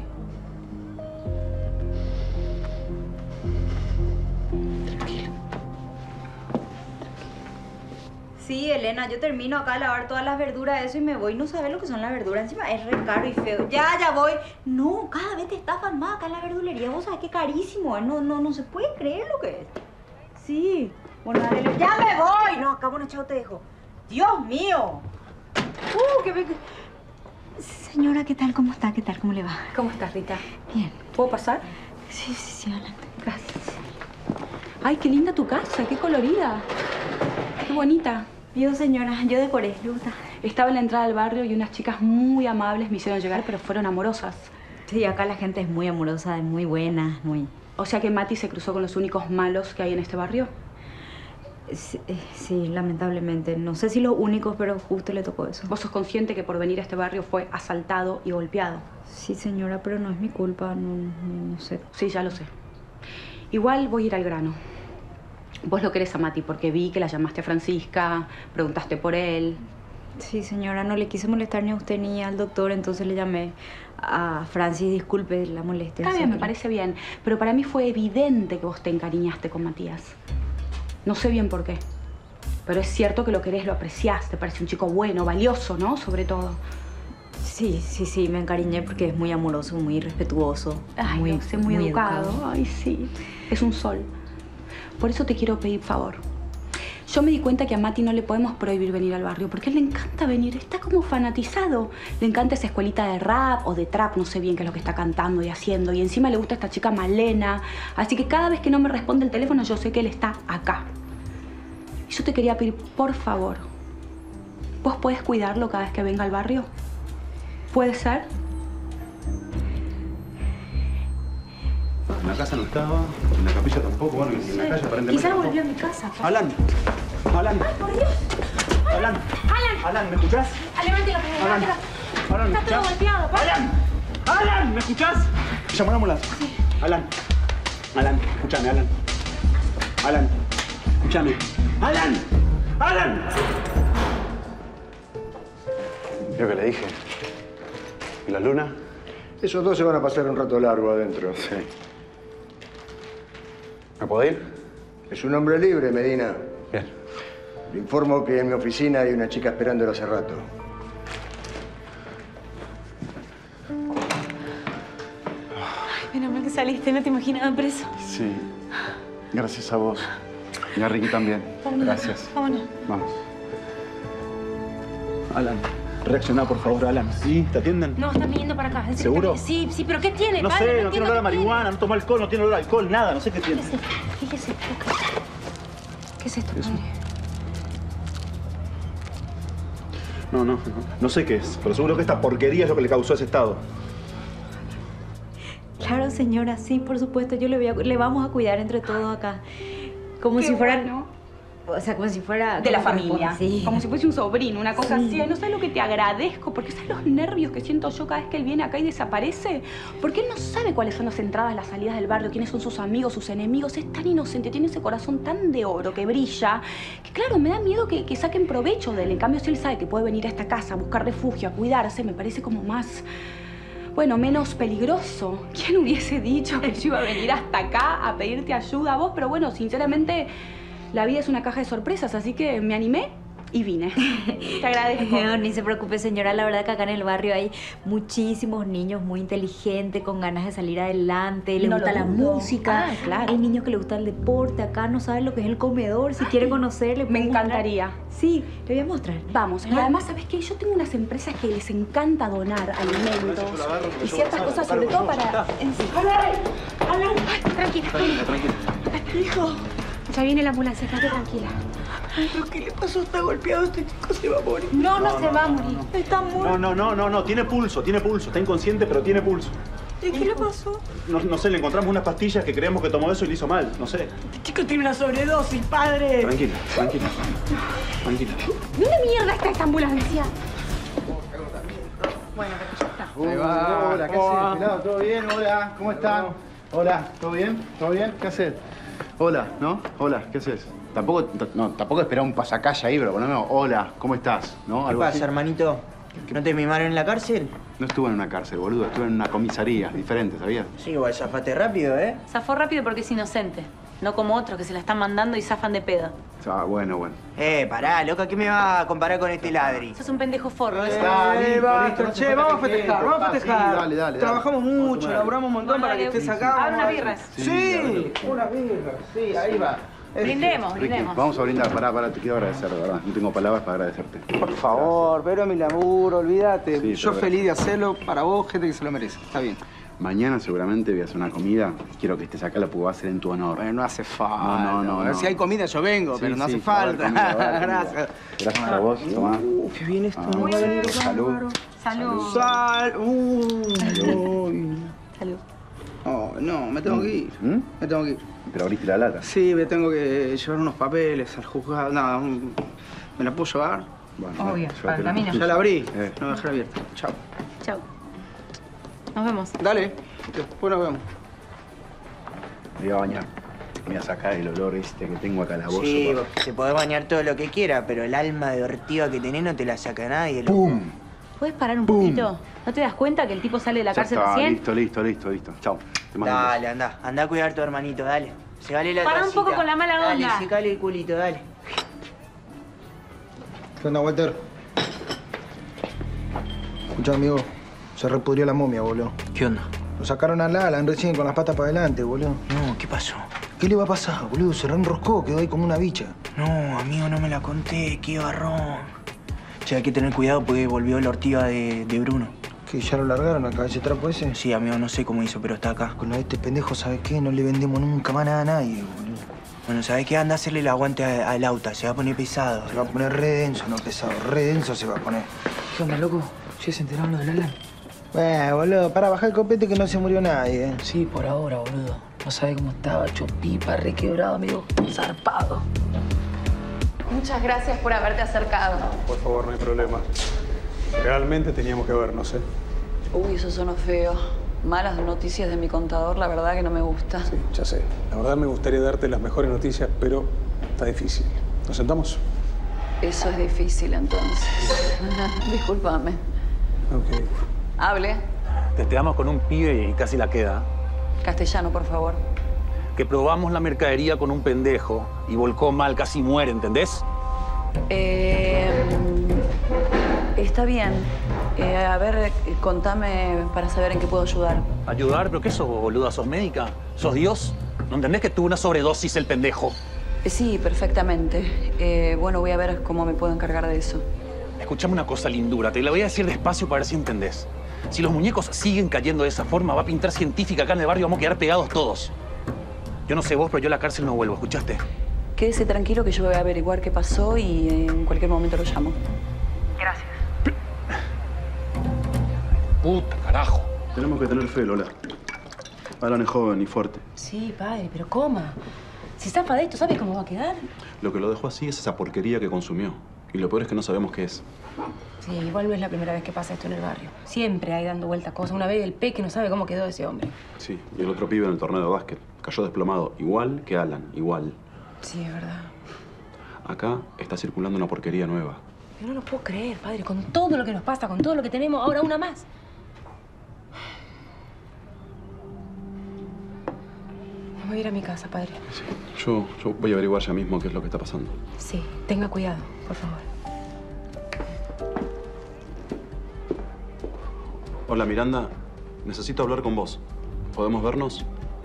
Sí, Elena, yo termino acá a lavar todas las verduras, eso, y me voy. No sabes lo que son las verduras. Encima es re caro y feo. Ya voy. No, cada vez te estafan más acá en la verdulería. Vos sabés que carísimo. No se puede creer lo que es. Sí. Bueno, dale, ya me voy. No, acá, bueno, chao, te dejo. Dios mío. Señora, ¿qué tal? ¿Cómo está? ¿Qué tal? ¿Cómo le va? ¿Cómo estás, Rita? Bien. ¿Puedo pasar? Sí, adelante. Gracias. Ay, qué linda tu casa, qué colorida. Qué bonita. Yo, señora, yo decoré. ¿Le gusta? Estaba en la entrada del barrio y unas chicas muy amables me hicieron llegar, pero fueron amorosas. Sí, acá la gente es muy amorosa, es muy buena, muy... O sea que Mati se cruzó con los únicos malos que hay en este barrio. Sí, lamentablemente. No sé si los únicos, pero justo le tocó eso. ¿Vos sos consciente que por venir a este barrio fue asaltado y golpeado? Sí, señora, pero no es mi culpa, no sé. Sí, ya lo sé. Igual voy a ir al grano. Vos lo querés a Mati porque vi que la llamaste a Francisca, preguntaste por él. Sí, señora, no le quise molestar ni a usted ni al doctor, entonces le llamé a Francis. Disculpe la molestia. Está bien, me parece bien. Pero para mí fue evidente que vos te encariñaste con Matías. No sé bien por qué. Pero es cierto que lo querés, lo apreciás. Te parece un chico bueno, valioso, ¿no? Sobre todo. Sí, me encariñé porque es muy amoroso, muy respetuoso. Ay, muy, muy educado. Ay, sí. Es un sol. Por eso te quiero pedir favor. Yo me di cuenta que a Mati no le podemos prohibir venir al barrio porque a él le encanta venir, está como fanatizado. Le encanta esa escuelita de rap o de trap, no sé bien qué es lo que está cantando y haciendo. Y encima le gusta esta chica Malena. Así que cada vez que no me responde el teléfono yo sé que él está acá. Y yo te quería pedir, por favor, ¿vos podés cuidarlo cada vez que venga al barrio? ¿Puede ser? En la casa no estaba, en la capilla tampoco, bueno, y en la calle aparentemente Quizá tampoco. volvió a mi casa. Alan, Alan. ¡Ay, por Dios! Alan. Alan, ¿me escuchás? Levántelo, Alan, Alan, ¿me Está todo escuchás? golpeado. Alan, Alan, ¿me escuchás? Llama una ambulancia. Alan, Alan, escúchame, Alan. Alan, escúchame. Alan, Alan. ¿Vio que le dije? ¿Y la luna? Esos dos se van a pasar un rato largo adentro. Sí. ¿Me puedo ir? Es un hombre libre, Medina. Bien. Le informo que en mi oficina hay una chica esperándolo hace rato. Menos mal que saliste, no te imaginaba preso. Sí. Gracias a vos. Y a Ricky también. Gracias. Vámonos. Vamos. Alan, reacciona, por favor, Alan. ¿Sí? ¿Te atienden? No, están viniendo para acá. ¿En serio? ¿Seguro? Sí, pero ¿qué tiene? No Padre? sé, no tiene entiendo olor a qué tiene. marihuana, no toma alcohol, no tiene olor a alcohol, nada, no sé qué tiene. Fíjese. ¿Qué es esto, padre? No sé qué es, pero seguro que esta porquería es lo que le causó ese estado. Claro, señora, sí, por supuesto. Yo le vamos a cuidar entre todos acá. Como si fuera... Bueno. O sea, como si fuera... De la como familia. Sí. Como si fuese un sobrino, una cosa Sí. así. Ay, no sabes lo que te agradezco, porque sabes los nervios que siento yo cada vez que él viene acá y desaparece. Porque él no sabe cuáles son las entradas, las salidas del barrio, quiénes son sus amigos, sus enemigos. Es tan inocente, tiene ese corazón tan de oro que brilla, que claro, me da miedo que saquen provecho de él. En cambio, si él sabe que puede venir a esta casa a buscar refugio, a cuidarse, me parece como más... Bueno, menos peligroso. ¿Quién hubiese dicho que yo iba a venir hasta acá a pedirte ayuda a vos? Pero bueno, sinceramente, la vida es una caja de sorpresas, así que me animé y vine. Te agradezco. No, ni se preocupe, señora. La verdad que acá en el barrio hay muchísimos niños muy inteligentes, con ganas de salir adelante. Les No gusta lo la dudo. música. Ah, claro. Hay niños que les gusta el deporte. Acá no saben lo que es el comedor. Si quiere conocer, le Me puedo mostrar. encantaría. Sí, le voy a mostrar. Vamos. Y además, ¿sabes qué? Yo tengo unas empresas que les encanta donar alimentos y ciertas cosas, sobre todo para... ¡Alan! Tranquila. Tranquila. Ya viene la ambulancia, quédate tranquila. Ay, ¿pero qué le pasó? Está golpeado, este chico se va a morir. No se va a morir. Está muerto. No, tiene pulso, está inconsciente, pero tiene pulso. ¿Y qué le pasó? No sé, le encontramos unas pastillas que creemos que tomó eso y le hizo mal, no sé. Este chico tiene una sobredosis, padre. Tranquila. ¿Dónde mierda está esta ambulancia? Bueno, pero ya está. Ahí va. Hola, ¿qué haces, pelado? ¿Todo bien? Hola, ¿cómo están? Hola, ¿todo bien? ¿Todo bien? ¿Qué haces? Hola, ¿no? Hola, ¿qué haces? Tampoco esperá un pasacalle ahí, pero por lo menos, hola, ¿cómo estás? ¿No? ¿Qué Algo pasa, así. hermanito? ¿No te mimaron en la cárcel? No estuve en una cárcel, boludo. Estuve en una comisaría diferente, ¿sabías? Sí, igual zafate rápido, ¿eh? Zafó rápido porque es inocente. No como otros que se la están mandando y zafan de pedo. Ah, bueno. Pará, loca, ¿qué me va a comparar con este ladri? Sos un pendejo forro. Basta, che, vamos a festejar, vamos a festejar. Sí, dale. Trabajamos mucho, laburamos un montón para que estés acá. Ahora unas birras. Sí, unas birras, sí, ahí va. Brindemos, Ricky, brindemos. vamos a brindar. Pará, te quiero agradecer, de verdad. No tengo palabras para agradecerte. Por favor, pero mi laburo, olvídate. Sí, Yo pero- feliz de hacerlo para vos, gente que se lo merece. Está bien. Mañana seguramente voy a hacer una comida. Quiero que estés acá, la puedo hacer en tu honor. Bueno, no hace falta. No. A ver, si hay comida yo vengo, Sí, pero no sí, hace va a haber falta. comida, va a haber comida. Gracias. Gracias a vos, tomá. Qué bien esto. Vamos, salud. Salud. Salud. Oh, no, me tengo que ir. Me tengo que ir. ¿Pero abriste la lata? Sí, me tengo que llevar unos papeles al juzgado. Nada, ¿me la puedo llevar? Bueno, Obvio, llévatela. para el camino. Ya la abrí. No, dejé abierta. Chao. Chau. Nos vemos. Dale. Después nos vemos. Me iba a bañar. Mira, sacá el olor este que tengo a calabozo. Sí, pa. se podés bañar todo lo que quiera, pero el alma de ortiva que tenés no te la saca nadie, loco. ¡Pum! ¿Puedes parar un poquito? ¿No te das cuenta que el tipo sale de la Ya cárcel está, recién? listo. Chao. Te mando un beso. Dale, anda. Anda a cuidar a tu hermanito, dale. Se vale la Para un tacita. poco con la mala onda. Dale, secale el culito, dale. ¿Qué onda, Walter? Escuchá, amigo. Se repudrió la momia, boludo. ¿Qué onda? Lo sacaron al Alan recién con las patas para adelante, boludo. No, ¿qué pasó? ¿Qué le va a pasar, boludo? Se reenroscó, quedó ahí como una bicha. No, amigo, no me la conté. Qué barrón. Che, hay que tener cuidado porque volvió la ortiga de Bruno. ¿Qué, ya lo largaron acá, ese trapo ese? Sí, amigo, no sé cómo hizo, pero está acá. Con este pendejo, ¿sabes qué? No le vendemos nunca más nada a nadie, boludo. Bueno, ¿sabes qué? Anda a hacerle el aguante al auto. Se va a poner pesado. Se va a poner re denso, no pesado. Re denso se va a poner. ¿Qué onda, loco? ¿Ya se enteraron lo del Alan? Boludo, para bajar el copete que no se murió nadie, ¿eh? Sí, por ahora, boludo. No sabe cómo estaba, chupipa, requebrado, amigo. Zarpado. Muchas gracias por haberte acercado. Por favor, no hay problema. Realmente teníamos que vernos, ¿eh? Uy, eso sonó feo. Malas noticias de mi contador, la verdad que no me gusta. Sí, ya sé. La verdad me gustaría darte las mejores noticias, pero está difícil. ¿Nos sentamos? Eso es difícil, entonces. Discúlpame. Ok. Hable. Testeamos con un pibe y casi la queda. Castellano, por favor. Que probamos la mercadería con un pendejo y volcó mal, casi muere, ¿entendés? Está bien. A ver, contame para saber en qué puedo ayudar. ¿Ayudar? ¿Pero qué sos, boluda? ¿Sos médica? ¿Sos Dios? ¿No entendés que tuvo una sobredosis el pendejo? Sí, perfectamente. Bueno, voy a ver cómo me puedo encargar de eso. Escuchame una cosa, lindura. Te la voy a decir despacio para ver si entendés. Si los muñecos siguen cayendo de esa forma, va a pintar científica acá en el barrio. Vamos a quedar pegados todos. Yo no sé vos, pero yo a la cárcel no vuelvo. ¿Escuchaste? Quédese tranquilo que yo voy a averiguar qué pasó y en cualquier momento lo llamo. Gracias. Puta, carajo. Tenemos que tener fe, Lola. Alan es joven y fuerte. Sí, padre, pero coma. Si zafa de esto, ¿sabes cómo va a quedar? Lo que lo dejó así es esa porquería que consumió. Y lo peor es que no sabemos qué es. Sí, igual no es la primera vez que pasa esto en el barrio. Siempre hay dando vueltas cosas. Una vez el Peque no sabe cómo quedó ese hombre. Sí, y el otro pibe en el torneo de básquet. Cayó desplomado. Igual que Alan, igual. Sí, es verdad. Acá está circulando una porquería nueva. Yo no lo puedo creer, padre. Con todo lo que nos pasa, con todo lo que tenemos, ahora una más. Me voy a ir a mi casa, padre. Sí. Yo voy a averiguar ya mismo qué es lo que está pasando. Sí, tenga cuidado, por favor. Hola, Miranda. Necesito hablar con vos. ¿Podemos vernos?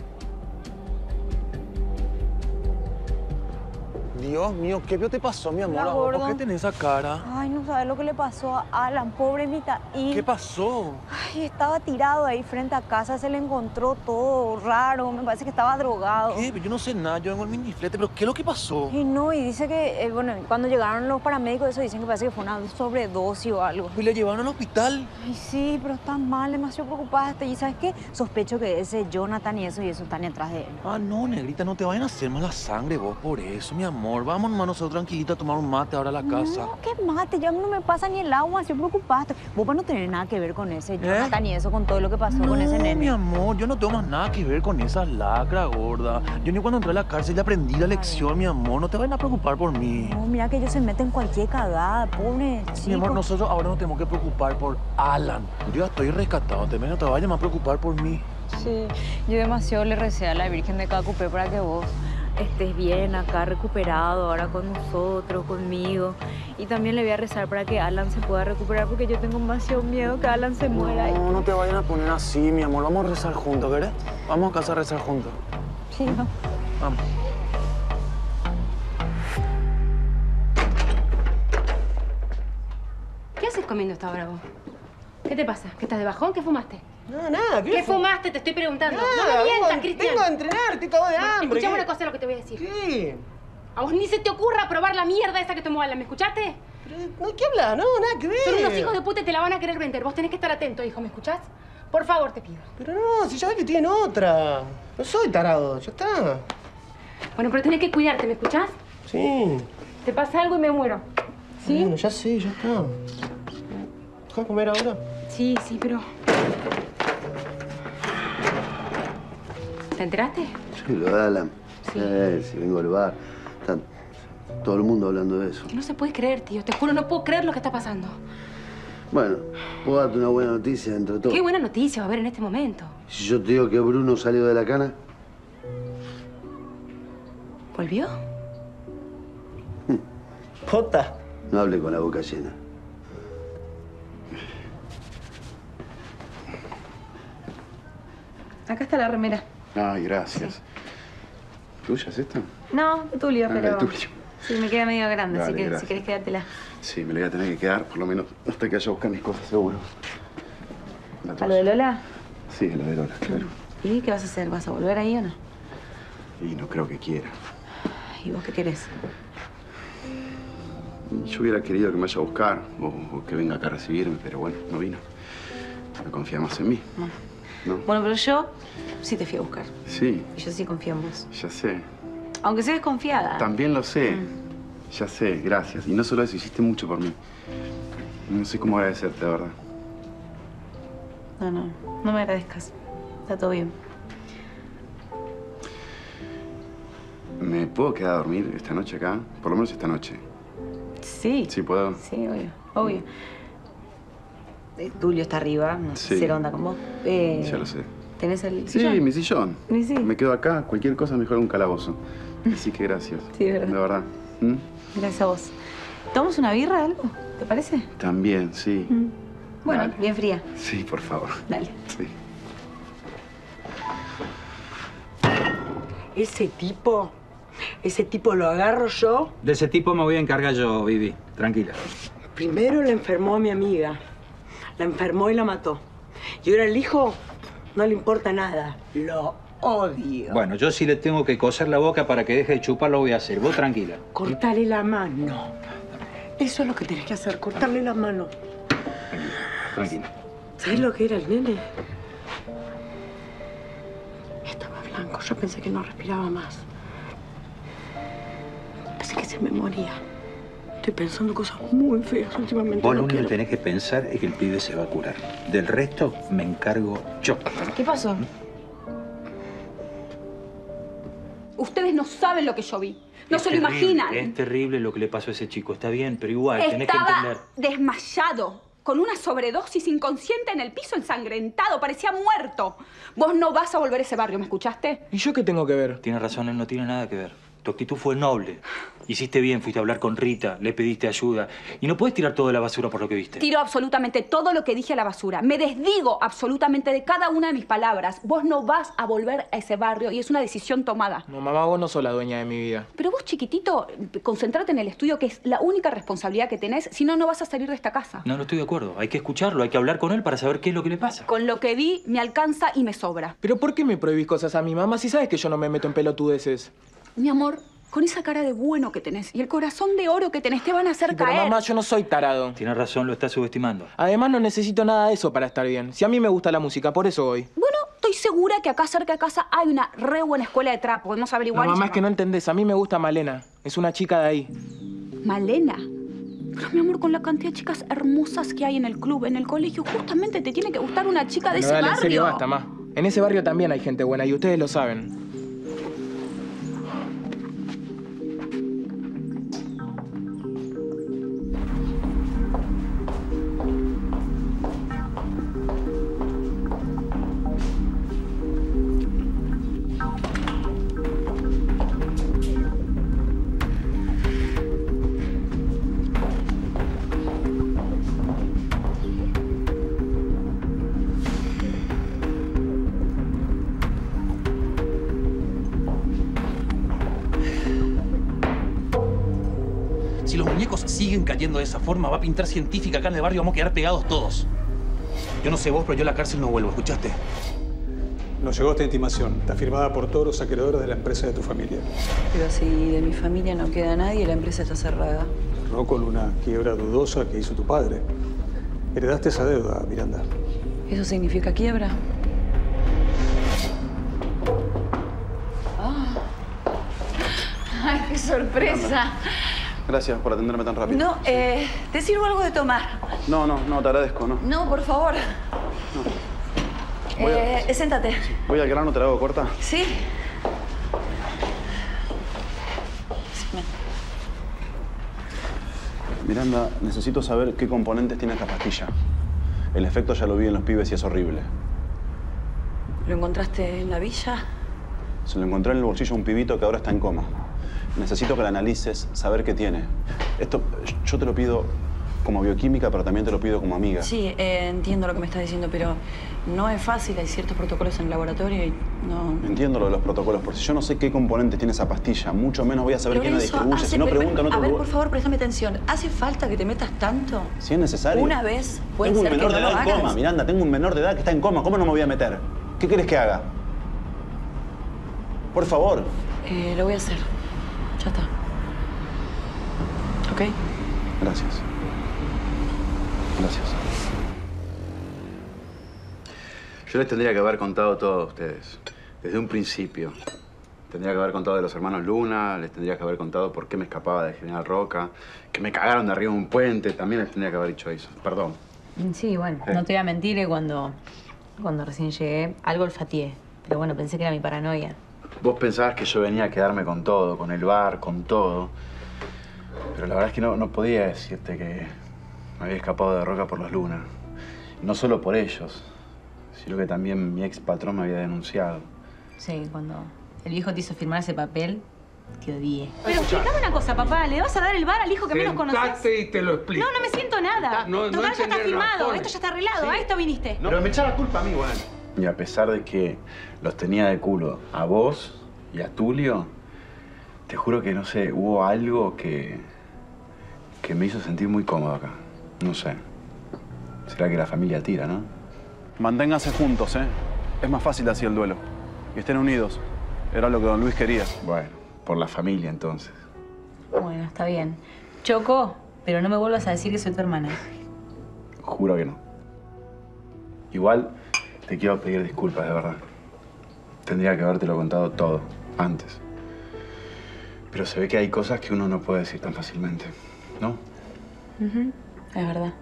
Dios mío, ¿qué te pasó, mi amor? Hola, gordo. ¿Por qué tenés esa cara? Ay, no sabes lo que le pasó a Alan, pobre Mitaín. ¿Qué pasó? Ay, estaba tirado ahí frente a casa, se le encontró todo raro, me parece que estaba drogado. ¿Qué? Yo no sé nada, yo vengo al miniflete, pero ¿qué es lo que pasó? Y no, y dice que, bueno, cuando llegaron los paramédicos, eso dicen que parece que fue una sobredosis o algo. ¿Y le llevaron al hospital? Ay, sí, pero está mal, demasiado preocupada. Y ¿sabes qué? Sospecho que ese Jonathan y eso están detrás de él. Ah, no, negrita, no te vayan a hacer mala sangre vos por eso, mi amor. Vamos nomás nosotros tranquilitos a tomar un mate ahora a la casa. No, ¿qué mate? Ya no me pasa ni el agua, estoy preocupada. Vos para no tener nada que ver con ese Jonathan y eso, con todo lo que pasó con ese nene. Mi amor, yo no tengo más nada que ver con esa lacra, gorda. Yo ni cuando entré a la cárcel le aprendí la lección, mi amor. No te vayan a preocupar por mí. No, mira que ellos se meten en cualquier cagada, pobre chico. Mi amor, nosotros ahora nos tenemos que preocupar por Alan. Yo ya estoy rescatado, no te vayas más a preocupar por mí. Sí, yo demasiado le recé a la Virgen de Cacupé para que vos estés bien acá, recuperado, ahora con nosotros, conmigo. Y también le voy a rezar para que Alan se pueda recuperar, porque yo tengo demasiado miedo que Alan se muera. No, no te vayan a poner así, mi amor. Vamos a rezar juntos, ¿querés? Vamos a casa a rezar juntos. Sí, no. Vamos. ¿Qué haces comiendo hasta ahora vos? ¿Qué te pasa? ¿Que estás de bajón? ¿Qué fumaste? No, nada. ¿Qué fumaste? Te estoy preguntando. Nada, no me mientas, Cristian. Vengo a entrenar, estoy todo de hambre. Escuchame ¿Qué? una cosa lo que te voy a decir. ¿Qué? A vos ni se te ocurra probar la mierda esa que tomó Alan, ¿me escuchaste? ¿No? ¿Qué hablas? No, nada que ver. Son unos hijos de puta y te la van a querer vender. Vos tenés que estar atento, hijo, ¿me escuchás? Por favor, te pido. Pero no, si ya ves que estoy en otra. No soy tarado, ya está. Bueno, pero tenés que cuidarte, ¿me escuchás? Sí. Te pasa algo y me muero. ¿Sí? Bueno, ya sé, ya está. ¿Dejas comer ahora? Sí, sí, pero... ¿Te enteraste? Sí, lo de Alan. Sí. Si vengo al bar, está todo el mundo hablando de eso. No se puede creer, tío. Te juro, no puedo creer lo que está pasando. Bueno, puedo darte una buena noticia entre todos. Qué buena noticia va a haber en este momento. Si yo te digo que Bruno salió de la cana. ¿Volvió? ¿Pota? No hable con la boca llena. Acá está la remera. Ay, gracias. ¿Tuya es esta? No, de Tulio, pero... de Tulio. Sí, me queda medio grande, Dale, así que gracias. si querés quedártela. Sí, me la voy a tener que quedar, por lo menos hasta que vaya a buscar mis cosas, seguro. ¿A lo de Lola? Sí, a lo de Lola, claro. ¿Y qué vas a hacer? ¿Vas a volver ahí o no? Y no creo que quiera. ¿Y vos qué querés? Yo hubiera querido que me vaya a buscar o que venga acá a recibirme, pero bueno, no vino. No confía más en mí. ¿No? Bueno, pero yo sí te fui a buscar. Sí, Y yo sí confío en vos. ya sé. Aunque sea desconfiada. También lo sé. Ya sé, gracias. Y no solo eso, hiciste mucho por mí. No sé cómo agradecerte, la verdad. No me agradezcas. Está todo bien. ¿Me puedo quedar a dormir esta noche acá? Por lo menos esta noche. Sí. ¿Sí puedo? Sí, obvio. Tulio está arriba, no sé Sí. cero onda con vos. Ya lo sé. ¿Tenés el Sí, sillón? mi sillón. Sí. Me quedo acá. Cualquier cosa mejor que un calabozo. Así que gracias. Sí, es verdad. De verdad. ¿Mm? Gracias a vos. ¿Tomamos una birra algo? ¿Te parece? También, sí. Bueno, Dale. bien fría. Sí, por favor. Dale. Sí. Ese tipo lo agarro yo. De ese tipo me voy a encargar yo, Vivi. Tranquila. Primero le enfermó a mi amiga. La enfermó y la mató. Y ahora el hijo no le importa nada. Lo odio. Bueno, yo si le tengo que coser la boca para que deje de chupar, lo voy a hacer. Vos tranquila. Cortale la mano. Eso es lo que tenés que hacer, cortarle la mano. Tranquila. ¿Sabés lo que era el nene? Estaba blanco. Yo pensé que no respiraba más. Pensé que se me moría. Estoy pensando cosas muy feas últimamente. Vos lo no único que quiero. tenés que pensar es que el pibe se va a curar. Del resto me encargo yo. ¿Qué pasó? Ustedes no saben lo que yo vi. No se lo imaginan. Es terrible lo que le pasó a ese chico. Está bien, pero igual, tenés que Estaba entender. desmayado, con una sobredosis inconsciente en el piso, ensangrentado, parecía muerto. Vos no vas a volver a ese barrio, ¿me escuchaste? ¿Y yo qué tengo que ver? Tiene razón, él no tiene nada que ver. Tu actitud fue noble. Hiciste bien, fuiste a hablar con Rita, le pediste ayuda. Y no puedes tirar todo de la basura por lo que viste. Tiro absolutamente todo lo que dije a la basura. Me desdigo absolutamente de cada una de mis palabras. Vos no vas a volver a ese barrio y es una decisión tomada. No, mamá, vos no sos la dueña de mi vida. Pero vos, chiquitito, concentrate en el estudio, que es la única responsabilidad que tenés. Si no, no vas a salir de esta casa. No estoy de acuerdo. Hay que escucharlo, hay que hablar con él para saber qué es lo que le pasa. Con lo que vi, me alcanza y me sobra. ¿Pero por qué me prohibís cosas a mi mamá si sabes que yo no me meto en pelotudeces? Mi amor, con esa cara de bueno que tenés y el corazón de oro que tenés, te van a hacer Sí, pero caer. mamá, yo no soy tarado. Tienes razón, lo estás subestimando. Además, no necesito nada de eso para estar bien. Si a mí me gusta la música, por eso voy. Bueno, estoy segura que acá cerca de casa hay una re buena escuela de trap. Podemos averiguar. No, y mamá, es llamar. que no entendés. A mí me gusta Malena. Es una chica de ahí. Malena. Pero, mi amor, con la cantidad de chicas hermosas que hay en el club, en el colegio, justamente te tiene que gustar una chica de No, ese dale, barrio. en serio, basta, ma. En ese barrio también hay gente buena y ustedes lo saben. Si los muñecos siguen cayendo de esa forma, va a pintar científica acá en el barrio, vamos a quedar pegados todos. Yo no sé vos, pero yo a la cárcel no vuelvo, ¿escuchaste? Nos llegó esta intimación. Está firmada por todos los acreedores de la empresa de tu familia. Pero si de mi familia no queda nadie, la empresa está cerrada. No con una quiebra dudosa que hizo tu padre. Heredaste esa deuda, Miranda. ¿Eso significa quiebra? ¡Ay, qué sorpresa! Gracias por atenderme tan rápido. No, ¿te sirvo algo de tomar? No, te agradezco, ¿no? No, por favor. Voy a- Siéntate. Voy al grano, te la hago corta. ¿Sí? Miranda, necesito saber qué componentes tiene esta pastilla. El efecto ya lo vi en los pibes y es horrible. ¿Lo encontraste en la villa? Se lo encontré en el bolsillo a un pibito que ahora está en coma. Necesito que lo analices, saber qué tiene. Esto yo te lo pido como bioquímica, pero también te lo pido como amiga. Sí, entiendo lo que me estás diciendo, pero no es fácil. Hay ciertos protocolos en el laboratorio y no... Entiendo lo de los protocolos, porque si yo no sé qué componentes tiene esa pastilla, mucho menos voy a saber quién la distribuye. Si no pregunto, no te... A ver, por favor, préstame atención. ¿Hace falta que te metas tanto? Si es necesario. Una vez puede ser que no lo hagas. Tengo un menor de edad en coma, Miranda. Tengo un menor de edad que está en coma. ¿Cómo no me voy a meter? ¿Qué quieres que haga? Por favor. Lo voy a hacer. Ya está. ¿Ok? Gracias. Gracias. Yo les tendría que haber contado todo a ustedes. Desde un principio. Tendría que haber contado de los hermanos Luna, les tendría que haber contado por qué me escapaba de General Roca, que me cagaron de arriba de un puente, también les tendría que haber dicho eso. Perdón. Sí, bueno, no te voy a mentir, cuando recién llegué, algo olfateé. Pero bueno, pensé que era mi paranoia. Vos pensabas que yo venía a quedarme con todo, con el bar, con todo. Pero la verdad es que no podía decirte que me había escapado de Roca por los Luna. No solo por ellos, sino que también mi ex patrón me había denunciado. Sí, cuando el viejo te hizo firmar ese papel, te odié. Pero explícame una cosa, papá. ¿Le vas a dar el bar al hijo que menos conoces? Sentate y te lo explico. No, no me siento nada. Total, ya está firmado. Esto ya está arreglado. A esto viniste. No, pero me echa la culpa a mí, weón. Y a pesar de que los tenía de culo a vos y a Tulio, te juro que, no sé, hubo algo que me hizo sentir muy cómodo acá. No sé. Será que la familia tira, ¿no? Manténganse juntos, ¿eh? Es más fácil así el duelo. Que estén unidos. Era lo que don Luis quería. Bueno, por la familia, entonces. Bueno, está bien. Choco, pero no me vuelvas a decir que soy tu hermana. Juro que no. Igual, te quiero pedir disculpas, de verdad. Tendría que habértelo contado todo, antes. Pero se ve que hay cosas que uno no puede decir tan fácilmente, ¿no? Es verdad.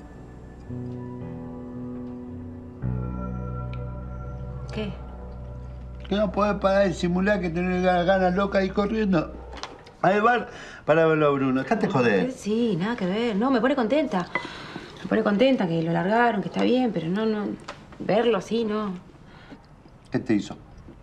¿Qué? Que no podés parar de simular que tenés ganas locas ahí corriendo al bar para verlo a Bruno. Dejate joder. Sí, nada que ver. No, me pone contenta. Me pone contenta que lo largaron, que está bien, pero no... Verlo así, no. ¿Qué te hizo?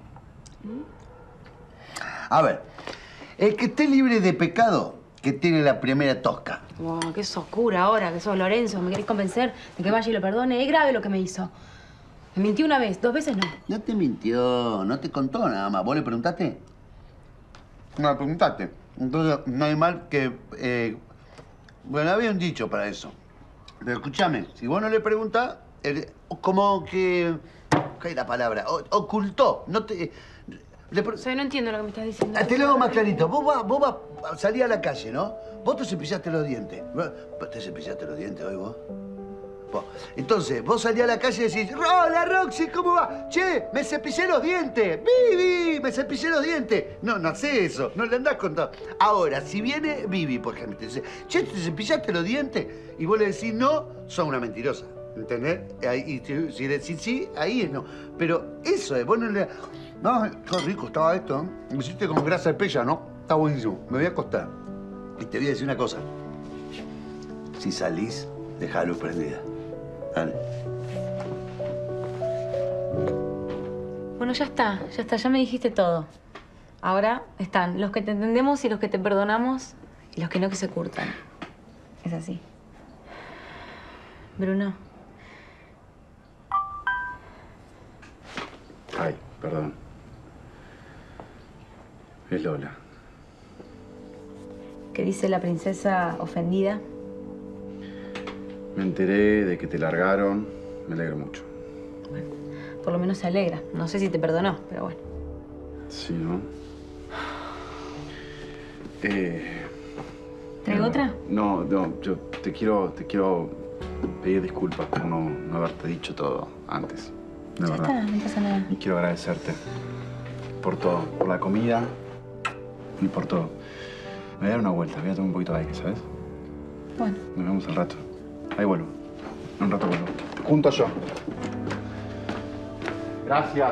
A ver, el que esté libre de pecado, que tiene la primera tosca. Wow, qué sos cura ahora, que sos Lorenzo. ¿Me querés convencer de que vaya y lo perdone? Es grave lo que me hizo. Me mintió una vez, 2 veces no. No te mintió, no te contó nada más. ¿Vos le preguntaste? No le preguntaste. Entonces, no hay mal que... Bueno, había un dicho para eso. Pero escúchame, si vos no le preguntás, como que... ¿Qué es la palabra? Ocultó. No te... O sea, no entiendo lo que me estás diciendo. Te lo hago más clarito. Vos vas a salir a la calle, ¿no? Vos te cepillaste los dientes. ¿Te cepillaste los dientes hoy vos? Entonces, vos salís a la calle y decís, ¡hola, Roxy! ¿Cómo va? ¡Che, me cepillé los dientes! ¡Vivi! ¡Me cepillé los dientes! No, no hace eso. No le andás contando. Ahora, si viene Vivi, por ejemplo, te dice, che, ¿te cepillaste los dientes? Y vos le decís no, sos una mentirosa. ¿Entendés? Y si le decís sí, ahí es no. Pero eso es, vos no le... No, qué rico estaba esto, ¿eh? Me hiciste con grasa de pella, ¿no? Está buenísimo. Me voy a acostar. Y te voy a decir una cosa. Si salís, dejá la luz prendida. Dale. Bueno, ya está, ya me dijiste todo. Ahora están los que te entendemos y los que te perdonamos y los que no, que se curtan. Es así. Bruno. Ay, perdón. Es Lola. ¿Qué dice la princesa ofendida? Me enteré de que te largaron. Me alegro mucho. Bueno, por lo menos se alegra. No sé si te perdonó, pero bueno. Sí, ¿no? ¿Traigo otra? No, yo te quiero pedir disculpas por no haberte dicho todo antes. De verdad. Ya está, no pasa nada. Y quiero agradecerte por todo, por la comida y por todo. Me voy a dar una vuelta, voy a tomar un poquito de aire, ¿sabes? Bueno. Nos vemos al rato. Ahí vuelvo. En un rato vuelvo. Junto yo. Gracias.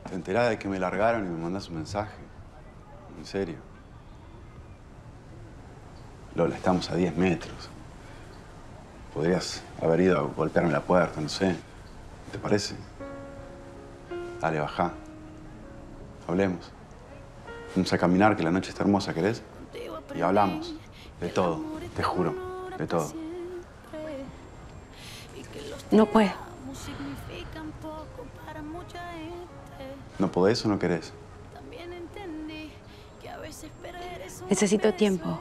Te enterás de que me largaron y me mandás un mensaje. En serio. Lola, estamos a 10 metros. Podrías haber ido a golpearme la puerta, no sé. ¿Te parece? Dale, bajá. Hablemos. Vamos a caminar, que la noche está hermosa, ¿querés? Y hablamos. De todo, te juro. De todo. No puedo. ¿No podés o no querés? Necesito tiempo.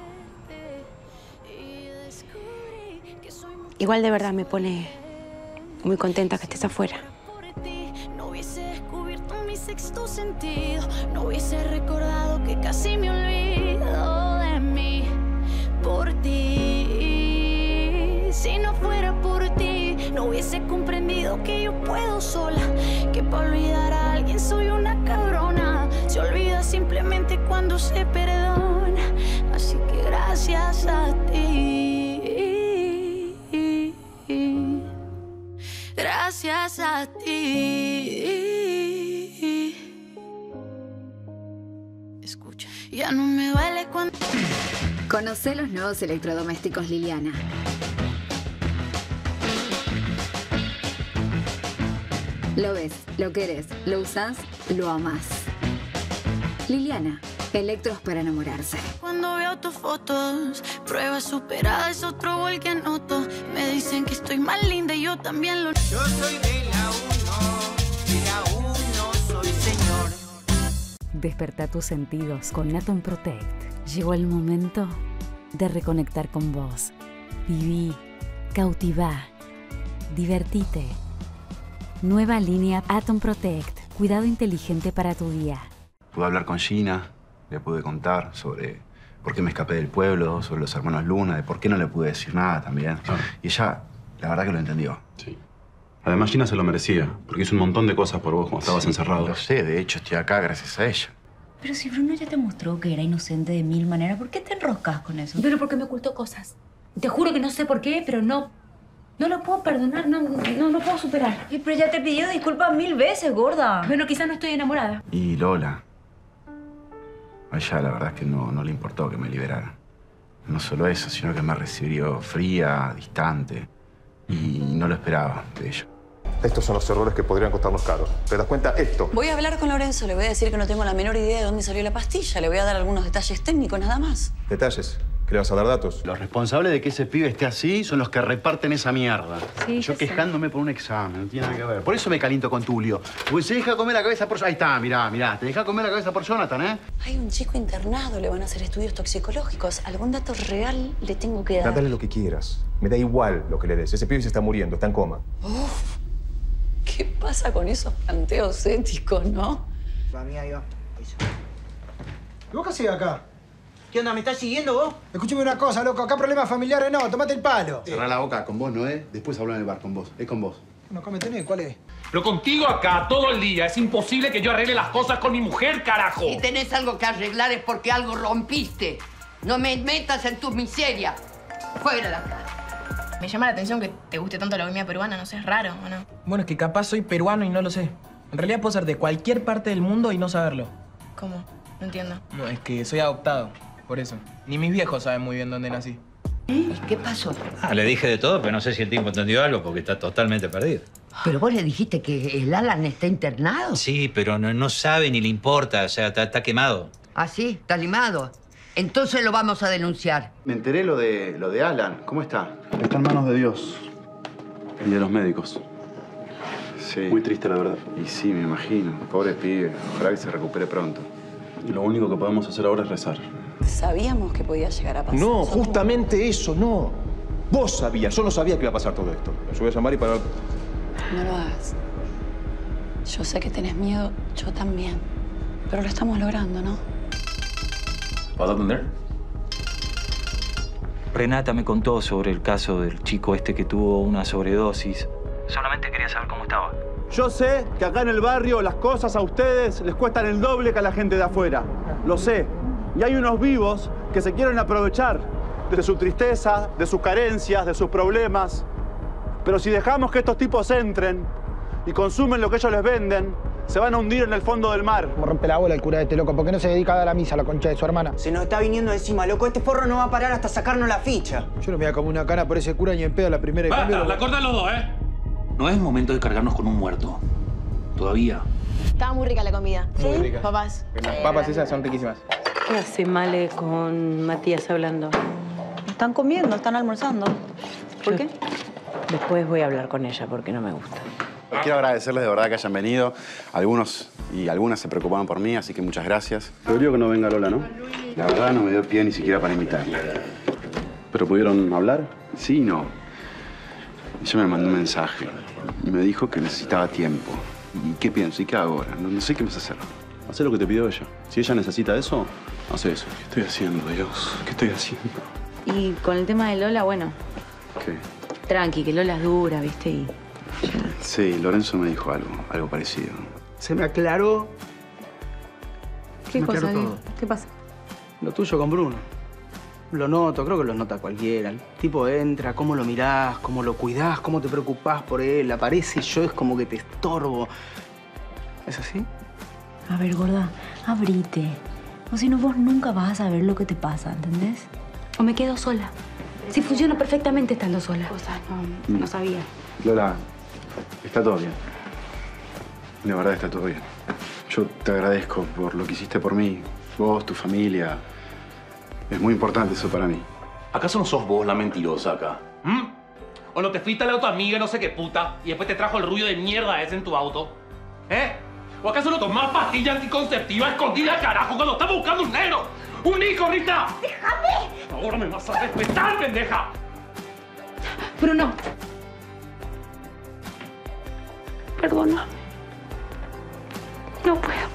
Igual de verdad me pone muy contenta que estés afuera. No hubiese descubierto mi sexto sentido, no hubiese recordado que casi me olvido de mí por ti. Si no fuera por ti, no hubiese comprendido que yo puedo sola, que para olvidar a alguien soy una cabrona. Se olvida simplemente cuando se perdona, así que gracias a ti. Gracias a ti. Escucha, ya no me duele cuando... Conoce los nuevos electrodomésticos Liliana. Lo ves, lo querés, lo usás, lo amás. Liliana, electros para enamorarse. Cuando veo tus fotos, prueba superada es otro gol que anoto. Me dicen que estoy más linda y yo también lo... Yo soy de la 1 soy señor. Desperta tus sentidos con Atom Protect. Llegó el momento de reconectar con vos. Viví, cautivá, divertite. Nueva línea Atom Protect. Cuidado inteligente para tu día. Pude hablar con Gina, le pude contar sobre por qué me escapé del pueblo, sobre los hermanos Luna, de por qué no le pude decir nada también. Y ella, la verdad que lo entendió. Sí. Además, Gina se lo merecía, porque hizo un montón de cosas por vos cuando estabas encerrado. Lo sé, de hecho, estoy acá gracias a ella. Pero si Bruno ya te mostró que era inocente de mil maneras, ¿por qué te enroscas con eso? Pero porque me ocultó cosas. Te juro que no sé por qué, pero no lo puedo perdonar, no puedo superar. Pero ya te pidió disculpas 1000 veces, gorda. Bueno, quizás no estoy enamorada. Y Lola, a ella la verdad es que no le importó que me liberaran. No solo eso, sino que me recibió fría, distante. Y no lo esperaba de ella. Estos son los errores que podrían costarnos caros. ¿Te das cuenta? Esto. Voy a hablar con Lorenzo, le voy a decir que no tengo la menor idea de dónde salió la pastilla. Le voy a dar algunos detalles técnicos, nada más. Detalles. ¿Qué le vas a dar datos? Los responsables de que ese pibe esté así son los que reparten esa mierda. Sí, yo ya quejándome por un examen, no tiene nada que ver. Por eso me caliento con Tulio. Pues se deja comer la cabeza por... Ahí está, mirá. Te deja comer la cabeza por Jonathan, ¿eh? Hay un chico internado, le van a hacer estudios toxicológicos. Algún dato real le tengo que dar. Dale lo que quieras. Me da igual lo que le des. Ese pibe se está muriendo, está en coma. Uf, ¿qué pasa con esos planteos éticos, no? Va, mía, ahí va. ¿Y vos qué haces acá? ¿Qué onda? ¿Me estás siguiendo vos? Escúchame una cosa, loco. Acá problemas familiares no. Tomate el palo. Cerrá la boca, con vos no es. Después hablo en el bar con vos. Es con vos. No, acá me tenés. ¿Cuál es? Pero contigo acá todo el día. Es imposible que yo arregle las cosas con mi mujer, carajo. Si tenés algo que arreglar es porque algo rompiste. No me metas en tus miserias. Fuera de acá. Me llama la atención que te guste tanto la comida peruana, no sé, es raro, ¿o no? Bueno, es que capaz soy peruano y no lo sé. En realidad puedo ser de cualquier parte del mundo y no saberlo. ¿Cómo? No entiendo. No, es que soy adoptado. Por eso. Ni mis viejos saben muy bien dónde nací. ¿Y qué pasó? Le dije de todo, pero no sé si el tipo entendió algo porque está totalmente perdido. ¿Pero vos le dijiste que el Alan está internado? Sí, pero no sabe ni le importa, o sea, está quemado. ¿Ah, sí? ¿Está limado? Entonces lo vamos a denunciar. Me enteré lo de Alan. ¿Cómo está? Está en manos de Dios y de los médicos. Sí. Muy triste, la verdad. Y sí, me imagino. Pobre pibe. Ojalá que se recupere pronto. Y lo único que podemos hacer ahora es rezar. Sabíamos que podía llegar a pasar. No, justamente eso, no. Vos sabías, yo no sabía que iba a pasar todo esto. Yo voy a llamar y para... No lo hagas. Yo sé que tenés miedo, yo también. Pero lo estamos logrando, ¿no? ¿Vas a atender? Renata me contó sobre el caso del chico este que tuvo una sobredosis. Solamente quería saber cómo estaba. Yo sé que acá en el barrio las cosas a ustedes les cuestan el doble que a la gente de afuera. Lo sé. Y hay unos vivos que se quieren aprovechar de su tristeza, de sus carencias, de sus problemas. Pero si dejamos que estos tipos entren y consumen lo que ellos les venden, se van a hundir en el fondo del mar. Como rompe la bola el cura de este loco. ¿Por qué no se dedica a dar la misa a la concha de su hermana? Se nos está viniendo encima, loco. Este forro no va a parar hasta sacarnos la ficha. Yo no me voy a comer una cana por ese cura ni en pedo a la primera. Basta, la cortan los dos, ¿eh? No es momento de cargarnos con un muerto. Todavía. Estaba muy rica la comida. Muy rica. Papás. Las papas esas son riquísimas. ¿Qué hace Male con Matías hablando? Están comiendo, están almorzando. ¿Por qué? Después voy a hablar con ella porque no me gusta. Quiero agradecerles de verdad que hayan venido. Algunos y algunas se preocupaban por mí, así que muchas gracias. Pero digo que no venga Lola, ¿no? La verdad no me dio pie ni siquiera para invitarla. ¿Pero pudieron hablar? Sí y no. Ella me mandó un mensaje y me dijo que necesitaba tiempo. ¿Y qué pienso? ¿Y qué hago ahora? No sé qué más hacer. Haz lo que te pidió ella. Si ella necesita eso, haz eso. ¿Qué estoy haciendo, Dios? ¿Qué estoy haciendo? Y con el tema de Lola, bueno, ¿Qué? tranqui, que Lola es dura, ¿viste? Y Sí, Lorenzo me dijo algo parecido. Se me aclaró. ¿Qué Me cosa? aclaró ¿Qué? todo. ¿Qué pasa? Lo tuyo con Bruno. Lo noto, creo que lo nota cualquiera. El tipo entra, cómo lo mirás, cómo lo cuidás, cómo te preocupás por él. Aparece y yo es como que te estorbo. ¿Es así? A ver, gorda, abrite. O si no, vos nunca vas a saber lo que te pasa, ¿entendés? O me quedo sola. Si funciona perfectamente estando sola. No sabía. Lola, está todo bien. De verdad está todo bien. Yo te agradezco por lo que hiciste por mí. Vos, tu familia. Es muy importante eso para mí. ¿Acaso no sos vos la mentirosa acá? ¿Mm? ¿O no te fuiste al auto amiga, no sé qué puta, y después te trajo el ruido de mierda ese en tu auto? ¿Eh? ¿O acaso no tomás pastilla anticonceptiva escondida, carajo, cuando estás buscando un negro? ¡Un hijo, Rita! ¡Déjame! Ahora me vas a respetar, pendeja. Bruno. Perdona. No puedo.